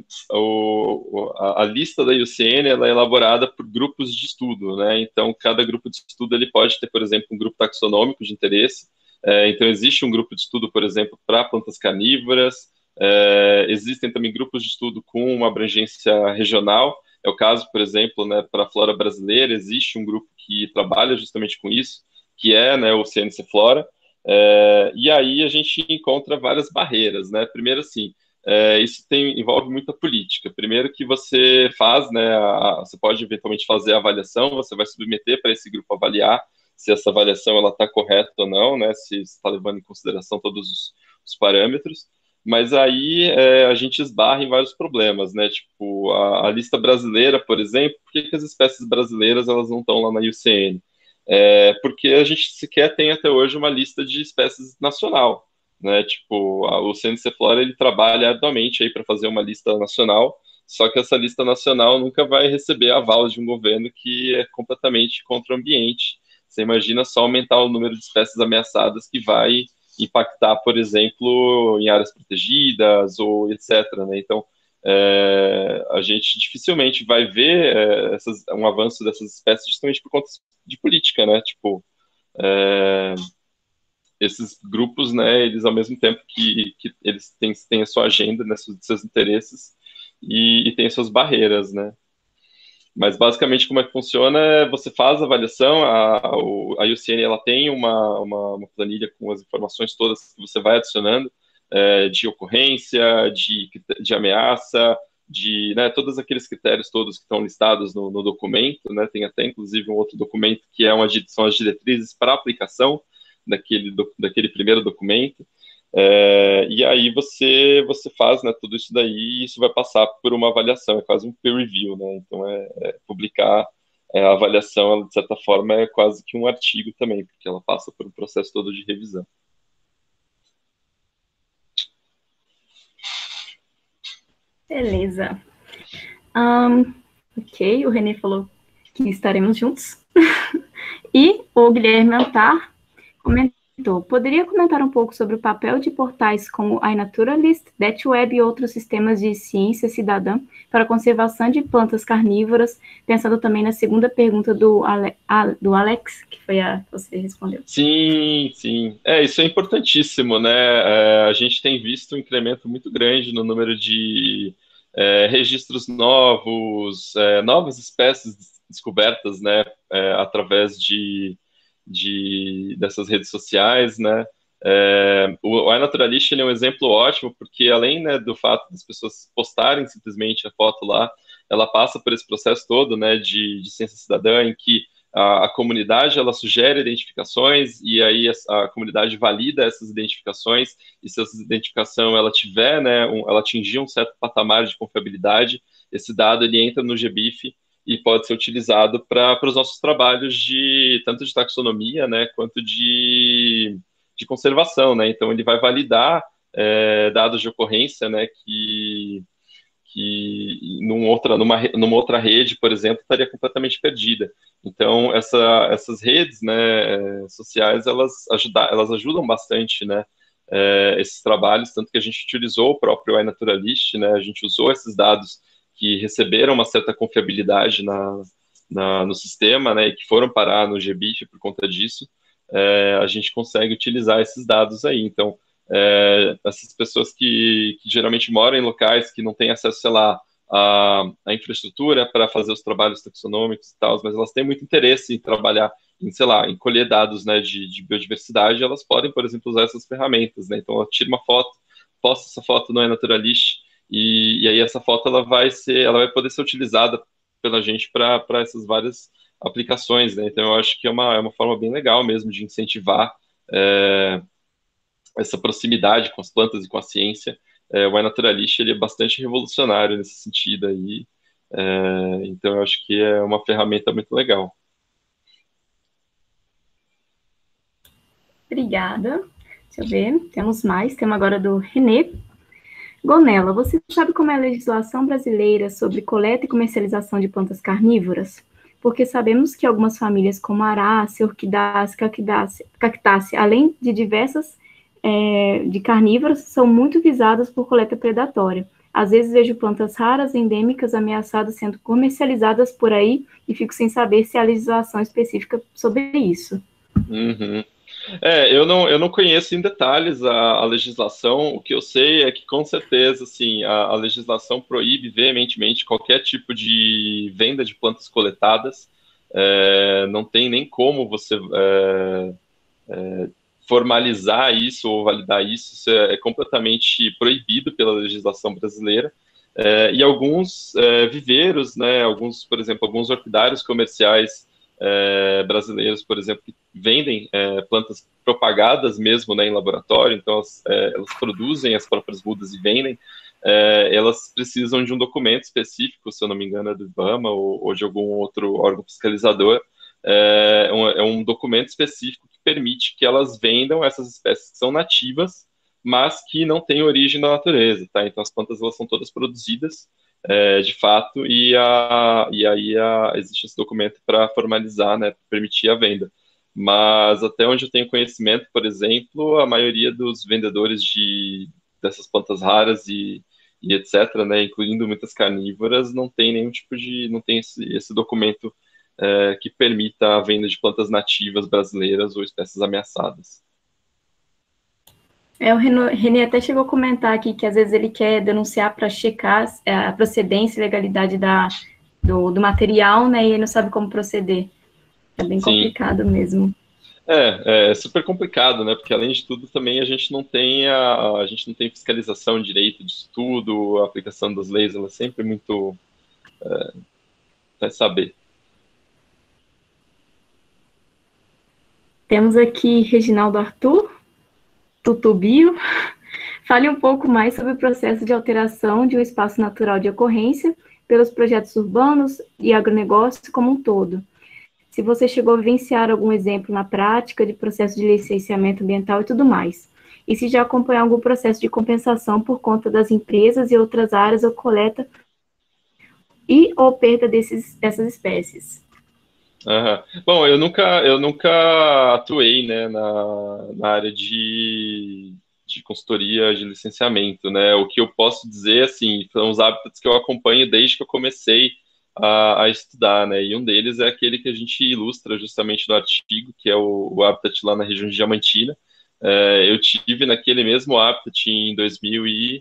o, a, a lista da I U C N ela é elaborada por grupos de estudo, né? Então, cada grupo de estudo ele pode ter, por exemplo, um grupo taxonômico de interesse. É, então, existe um grupo de estudo, por exemplo, para plantas carnívoras. É, existem também grupos de estudo com uma abrangência regional. É o caso, por exemplo, né, para a flora brasileira, existe um grupo que trabalha justamente com isso, que é, né, o C N C Flora. É, e aí a gente encontra várias barreiras, né? Primeiro, assim, é, isso tem, envolve muita política. Primeiro que você faz, né? A, você pode eventualmente fazer a avaliação, você vai submeter para esse grupo avaliar se essa avaliação ela está correta ou não, né? Se está levando em consideração todos os, os parâmetros. Mas aí é, a gente esbarra em vários problemas, né? Tipo, a, a lista brasileira, por exemplo, por que, que as espécies brasileiras elas não estão lá na I U C N? É, porque a gente sequer tem até hoje uma lista de espécies nacional, né? Tipo, a, o C N C Flora ele trabalha arduamente aí para fazer uma lista nacional, só que essa lista nacional nunca vai receber aval de um governo que é completamente contra o ambiente. Você imagina só aumentar o número de espécies ameaçadas que vai impactar, por exemplo, em áreas protegidas ou etcétera, né? Então, é, a gente dificilmente vai ver é, essas, um avanço dessas espécies justamente por conta de política, né? Tipo, é, esses grupos, né, eles ao mesmo tempo que, que eles têm, têm a sua agenda, né, seus, seus interesses e, e têm suas barreiras, né? Mas basicamente como é que funciona é você faz a avaliação, a, a, a I U C N ela tem uma, uma, uma, planilha com as informações todas que você vai adicionando, é, de ocorrência, de, de ameaça, de né, todos aqueles critérios todos que estão listados no, no documento, né, tem até inclusive um outro documento que é uma, são as diretrizes para aplicação daquele, do, daquele primeiro documento. É, e aí você você faz, né, tudo isso daí e isso vai passar por uma avaliação, é quase um peer review, né? Então é, é publicar é, a avaliação, ela, de certa forma, é quase que um artigo também, porque ela passa por um processo todo de revisão. Beleza. Um, ok, o René falou que estaremos juntos. E o Guilherme Altar comentou, poderia comentar um pouco sobre o papel de portais como iNaturalist, DatWeb e outros sistemas de ciência cidadã para a conservação de plantas carnívoras, pensando também na segunda pergunta do, Ale, a, do Alex, que foi a que você respondeu. Sim, sim. É, isso é importantíssimo, né? É, a gente tem visto um incremento muito grande no número de é, registros novos, é, novas espécies descobertas, né, é, através de, de dessas redes sociais, né? É, o iNaturalist ele é um exemplo ótimo porque além, né, do fato das pessoas postarem simplesmente a foto lá, ela passa por esse processo todo, né, de, de ciência cidadã em que a, a comunidade ela sugere identificações e aí a, a comunidade valida essas identificações e se essa identificação ela tiver, né, um, ela atingir um certo patamar de confiabilidade, esse dado ele entra no G B I F e pode ser utilizado para os nossos trabalhos de tanto de taxonomia, né, quanto de, de conservação, né? Então ele vai validar é, dados de ocorrência, né, que que num outra, numa, numa outra rede, por exemplo, estaria completamente perdida. Então, essa, essas redes, né, sociais, elas, ajuda, elas ajudam bastante, né, é, esses trabalhos, tanto que a gente utilizou o próprio iNaturalist, né, a gente usou esses dados que receberam uma certa confiabilidade na, na, no sistema, né, e que foram parar no G B I F por conta disso, é, a gente consegue utilizar esses dados aí. Então, é, essas pessoas que, que geralmente moram em locais que não têm acesso, sei lá, à, à infraestrutura para fazer os trabalhos taxonômicos e tal, mas elas têm muito interesse em trabalhar, em, sei lá, em colher dados, né, de, de biodiversidade, elas podem, por exemplo, usar essas ferramentas, né? Então, ela tira uma foto, posta essa foto no iNaturalist, e, e aí essa foto ela vai ser, ela vai poder ser utilizada pela gente para essas várias aplicações, né? Então, eu acho que é uma, é uma forma bem legal mesmo de incentivar é, essa proximidade com as plantas e com a ciência. É, o iNaturalist ele é bastante revolucionário nesse sentido aí, é, então eu acho que é uma ferramenta muito legal. Obrigada. Deixa eu ver, temos mais, temos agora do Renê. Gonela, você sabe como é a legislação brasileira sobre coleta e comercialização de plantas carnívoras? Porque sabemos que algumas famílias como arácea, orquidácea, cactácea, cactácea além de diversas é, de carnívoros, são muito visadas por coleta predatória. Às vezes vejo plantas raras, endêmicas, ameaçadas sendo comercializadas por aí e fico sem saber se há legislação específica sobre isso. Uhum. É, eu não, eu não conheço em detalhes a, a legislação. O que eu sei é que, com certeza, assim, a, a legislação proíbe veementemente qualquer tipo de venda de plantas coletadas. É, não tem nem como você é, é, formalizar isso ou validar isso. Isso é, é completamente proibido pela legislação brasileira. É, e alguns é, viveiros, né, alguns, por exemplo, alguns orquidários comerciais é, brasileiros, por exemplo, que vendem é, plantas propagadas mesmo, né, em laboratório, então elas, é, elas produzem as próprias mudas e vendem, é, elas precisam de um documento específico, se eu não me engano é do IBAMA ou, ou de algum outro órgão fiscalizador, é um, é um documento específico que permite que elas vendam essas espécies que são nativas, mas que não têm origem na natureza, tá? Então as plantas elas são todas produzidas é, de fato, e, a, e aí a, existe esse documento para formalizar, né, para permitir a venda. Mas até onde eu tenho conhecimento, por exemplo, a maioria dos vendedores de, dessas plantas raras e, e etc., né, incluindo muitas carnívoras, não tem nenhum tipo de, não tem esse, esse documento é, que permita a venda de plantas nativas brasileiras ou espécies ameaçadas. É, o Renê até chegou a comentar aqui que às vezes ele quer denunciar para checar a procedência e legalidade da, do, do material, né? E ele não sabe como proceder. É bem Sim. complicado mesmo. É, é super complicado, né? Porque além de tudo também a gente não tem a, a gente não tem fiscalização direito disso tudo, a aplicação das leis ela é sempre muito é, vai saber. Temos aqui Reginaldo Arthur, Tutubio. Fale um pouco mais sobre o processo de alteração de um espaço natural de ocorrência pelos projetos urbanos e agronegócio como um todo. Se você chegou a vivenciar algum exemplo na prática de processo de licenciamento ambiental e tudo mais. E se já acompanhou algum processo de compensação por conta das empresas e outras áreas ou coleta e ou perda desses, dessas espécies. Uhum. Bom, eu nunca, eu nunca atuei, né, na, na área de, de consultoria de licenciamento, né? O que eu posso dizer, assim, são os hábitats que eu acompanho desde que eu comecei a, a estudar, né? E um deles é aquele que a gente ilustra justamente no artigo, que é o, o habitat lá na região de Diamantina. É, eu tive naquele mesmo habitat em dois mil e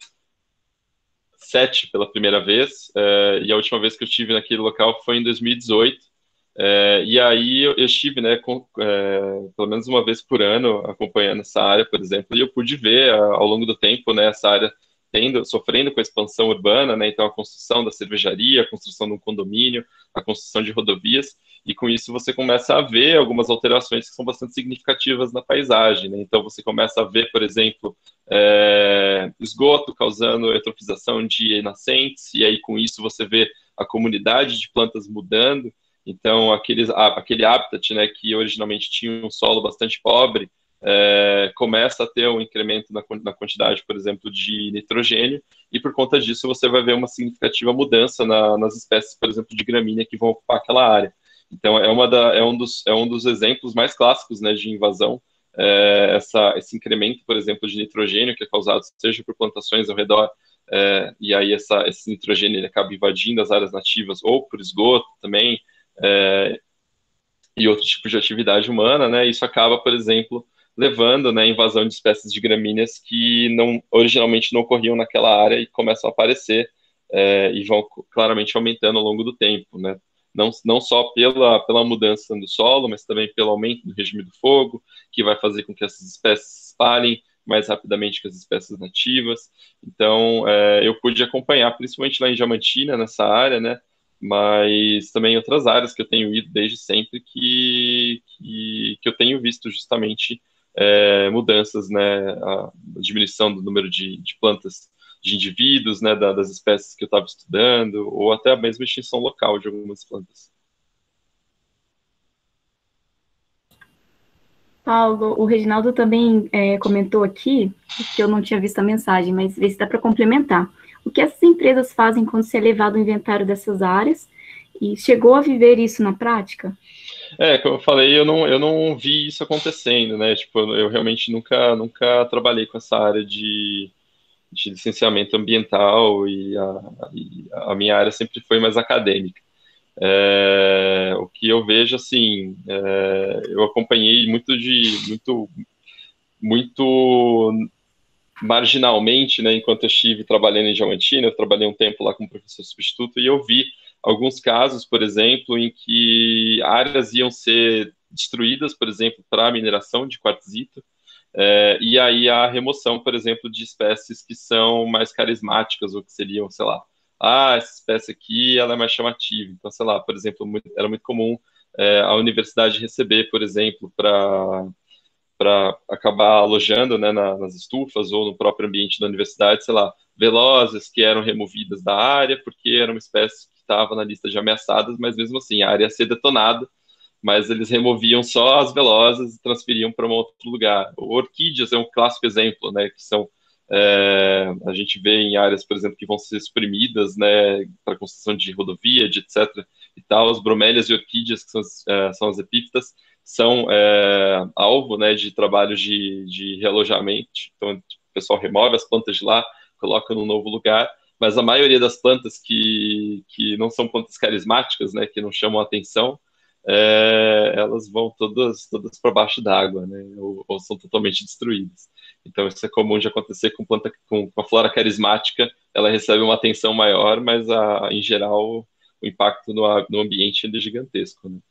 sete pela primeira vez, é, e a última vez que eu estive naquele local foi em dois mil e dezoito. É, e aí eu, eu estive, né, com, é, pelo menos uma vez por ano acompanhando essa área, por exemplo, e eu pude ver a, ao longo do tempo, né, essa área tendo, sofrendo com a expansão urbana, né, então a construção da cervejaria, a construção de um condomínio, a construção de rodovias, e com isso você começa a ver algumas alterações que são bastante significativas na paisagem, né, então você começa a ver, por exemplo, é, esgoto causando eutrofização de nascentes, e aí com isso você vê a comunidade de plantas mudando. Então, aqueles, aquele habitat, né, que originalmente tinha um solo bastante pobre, é, começa a ter um incremento na, na quantidade, por exemplo, de nitrogênio, e por conta disso você vai ver uma significativa mudança na, nas espécies, por exemplo, de gramínea que vão ocupar aquela área. Então, é, uma da, é, um, dos, é um dos exemplos mais clássicos, né, de invasão, é, essa, esse incremento, por exemplo, de nitrogênio que é causado seja por plantações ao redor é, e aí essa, esse nitrogênio ele acaba invadindo as áreas nativas, ou por esgoto também, é, e outro tipo de atividade humana, né? Isso acaba, por exemplo, levando, né, à invasão de espécies de gramíneas que não, originalmente não ocorriam naquela área e começam a aparecer, é, e vão claramente aumentando ao longo do tempo, né? Não, não só pela, pela mudança do solo, mas também pelo aumento do regime do fogo, que vai fazer com que essas espécies se espalhem mais rapidamente que as espécies nativas. Então, é, eu pude acompanhar, principalmente lá em Diamantina, nessa área, né? Mas também em outras áreas que eu tenho ido desde sempre que, que, que eu tenho visto justamente é, mudanças, né, a diminuição do número de, de plantas, de indivíduos, né, da, das espécies que eu estava estudando, ou até a mesma extinção local de algumas plantas. Paulo, o Reginaldo também é, comentou aqui, que eu não tinha visto a mensagem, mas vê se dá para complementar. O que essas empresas fazem quando se é levado o inventário dessas áreas? E chegou a viver isso na prática? É, como eu falei, eu não, eu não vi isso acontecendo, né? Tipo, eu realmente nunca, nunca trabalhei com essa área de, de licenciamento ambiental e a, e a minha área sempre foi mais acadêmica. É, o que eu vejo, assim, é, eu acompanhei muito de, muito, muito marginalmente, né, enquanto eu estive trabalhando em Diamantina, eu trabalhei um tempo lá como professor substituto e eu vi alguns casos, por exemplo, em que áreas iam ser destruídas, por exemplo, para a mineração de quartzito, é, e aí a remoção, por exemplo, de espécies que são mais carismáticas ou que seriam, sei lá, ah, essa espécie aqui ela é mais chamativa. Então, sei lá, por exemplo, muito, era muito comum é, a universidade receber, por exemplo, para para acabar alojando, né, na, nas estufas ou no próprio ambiente da universidade, sei lá, velozes que eram removidas da área porque era uma espécie que estava na lista de ameaçadas, mas mesmo assim a área ia ser detonada, mas eles removiam só as velozes e transferiam para um outro lugar. Orquídeas é um clássico exemplo, né, que são é, a gente vê em áreas, por exemplo, que vão ser suprimidas, né, para construção de rodovia, de etc. E tal, as bromélias e orquídeas, que são, é, são as epífitas, são é, alvo, né, de trabalhos de, de realojamento. Então, o pessoal remove as plantas de lá, coloca num novo lugar, mas a maioria das plantas que, que não são plantas carismáticas, né, que não chamam atenção, é, elas vão todas, todas para baixo d'água, né, ou, ou são totalmente destruídas. Então, isso é comum de acontecer com planta, com, com a flora carismática, ela recebe uma atenção maior, mas a, em geral o impacto no, no ambiente é gigantesco, né?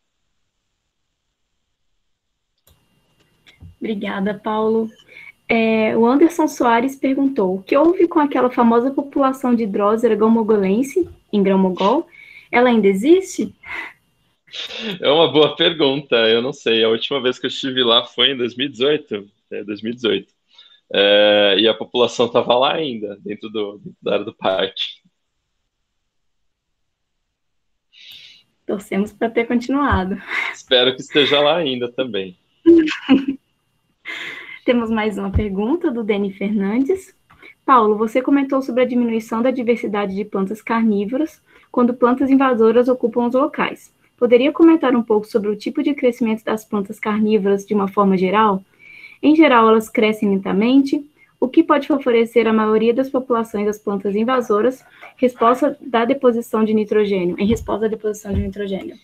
Obrigada, Paulo. É, o Anderson Soares perguntou: o que houve com aquela famosa população de Drosera gomogolense em Grão-Mogol? Ela ainda existe? É uma boa pergunta, eu não sei. A última vez que eu estive lá foi em dois mil e dezoito. É, dois mil e dezoito. É, e a população estava lá ainda, dentro, do, dentro da área do parque. Torcemos para ter continuado. Espero que esteja lá ainda também. Temos mais uma pergunta do Deni Fernandes. Paulo, você comentou sobre a diminuição da diversidade de plantas carnívoras quando plantas invasoras ocupam os locais. Poderia comentar um pouco sobre o tipo de crescimento das plantas carnívoras de uma forma geral? Em geral, elas crescem lentamente, o que pode favorecer a maioria das populações das plantas invasoras resposta da deposição de nitrogênio, em resposta à deposição de nitrogênio.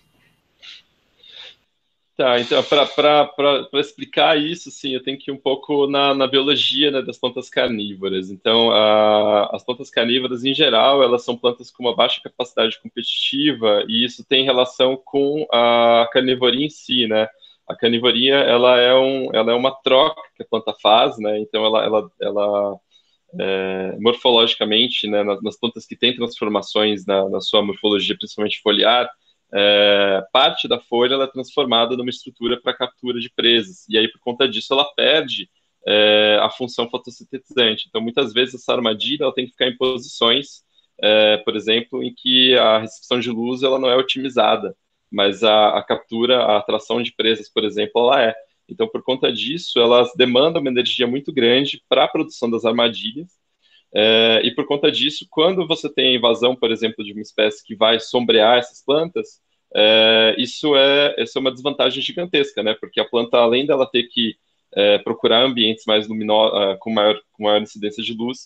Tá, então, para explicar isso, sim, eu tenho que ir um pouco na, na biologia, né, das plantas carnívoras. Então, a, as plantas carnívoras, em geral, elas são plantas com uma baixa capacidade competitiva, e isso tem relação com a carnivoria em si, né? A carnivoria, ela é, um, ela é uma troca que a planta faz, né? Então, ela, ela, ela é, morfologicamente, né, nas, nas plantas que têm transformações na, na sua morfologia, principalmente foliar, é, parte da folha ela é transformada numa estrutura para captura de presas, e aí por conta disso ela perde é, a função fotossintetizante. Então muitas vezes essa armadilha ela tem que ficar em posições, é, por exemplo, em que a recepção de luz ela não é otimizada, mas a, a captura, a atração de presas, por exemplo, ela é. Então por conta disso elas demandam uma energia muito grande para a produção das armadilhas. É, e por conta disso, quando você tem a invasão, por exemplo, de uma espécie que vai sombrear essas plantas, é, isso, é, isso é uma desvantagem gigantesca, né? Porque a planta, além dela ter que é, procurar ambientes mais luminosos, com maior, com maior incidência de luz,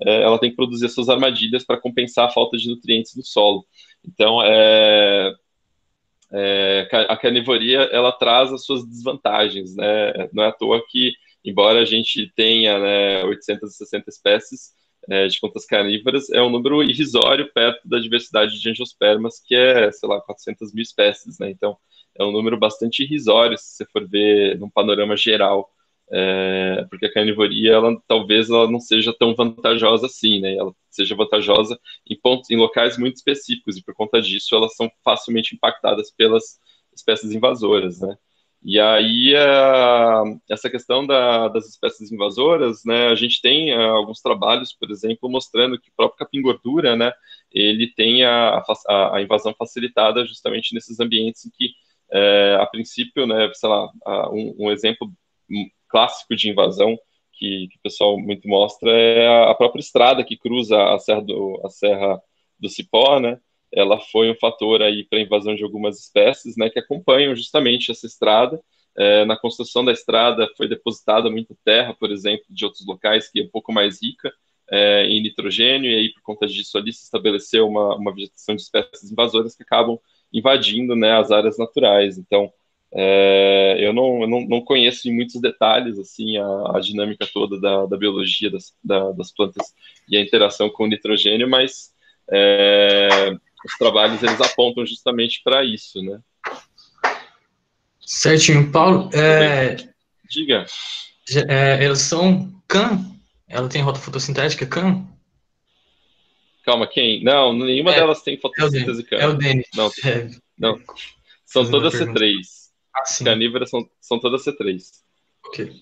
é, ela tem que produzir suas armadilhas para compensar a falta de nutrientes no solo. Então, é, é, a carnivoria, ela traz as suas desvantagens, né? Não é à toa que, embora a gente tenha, né, oitocentas e sessenta espécies é, de plantas carnívoras, é um número irrisório perto da diversidade de angiospermas, que é, sei lá, quatrocentas mil espécies, né? Então, é um número bastante irrisório, se você for ver num panorama geral, é, porque a carnivoria, ela, talvez ela não seja tão vantajosa assim, né? Ela seja vantajosa em pontos, em locais muito específicos, e por conta disso elas são facilmente impactadas pelas espécies invasoras, né? E aí, a, essa questão da, das espécies invasoras, né, a gente tem a, alguns trabalhos, por exemplo, mostrando que o próprio capim-gordura, né, ele tem a, a, a invasão facilitada justamente nesses ambientes em que, é, a princípio, né, sei lá, um, um exemplo clássico de invasão que, que o pessoal muito mostra é a própria estrada que cruza a Serra do, a Serra do Cipó, né? Ela foi um fator aí para a invasão de algumas espécies, né, que acompanham justamente essa estrada. É, na construção da estrada foi depositada muita terra, por exemplo, de outros locais que é um pouco mais rica é, em nitrogênio, e aí por conta disso ali se estabeleceu uma, uma vegetação de espécies invasoras que acabam invadindo, né, as áreas naturais. Então, É, eu, não, eu não, não conheço em muitos detalhes assim a, a dinâmica toda da, da biologia das, da, das plantas e a interação com o nitrogênio, mas é, os trabalhos eles apontam justamente para isso, né? Certinho, Paulo. É, Diga. é, elas são CAN? Ela tem rota fotossintética CAN? Calma, quem? Não, nenhuma É, delas tem é o fotossíntese Denis. CAN. É o Denis. Não, É, não. São fiz uma todas pergunta. C três. Ah, As sim. carnívoras são, são todas C três. Ok.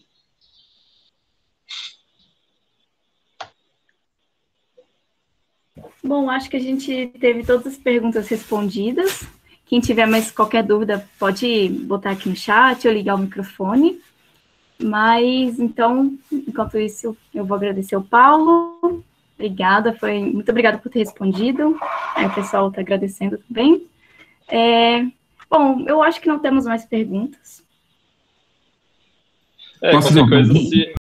Bom, acho que a gente teve todas as perguntas respondidas. Quem tiver mais qualquer dúvida pode botar aqui no chat ou ligar o microfone. Mas, então, enquanto isso, eu vou agradecer ao Paulo. Obrigada, foi muito obrigada por ter respondido. Aí o pessoal está agradecendo também. É, bom, eu acho que não temos mais perguntas. É, qualquer coisa, se,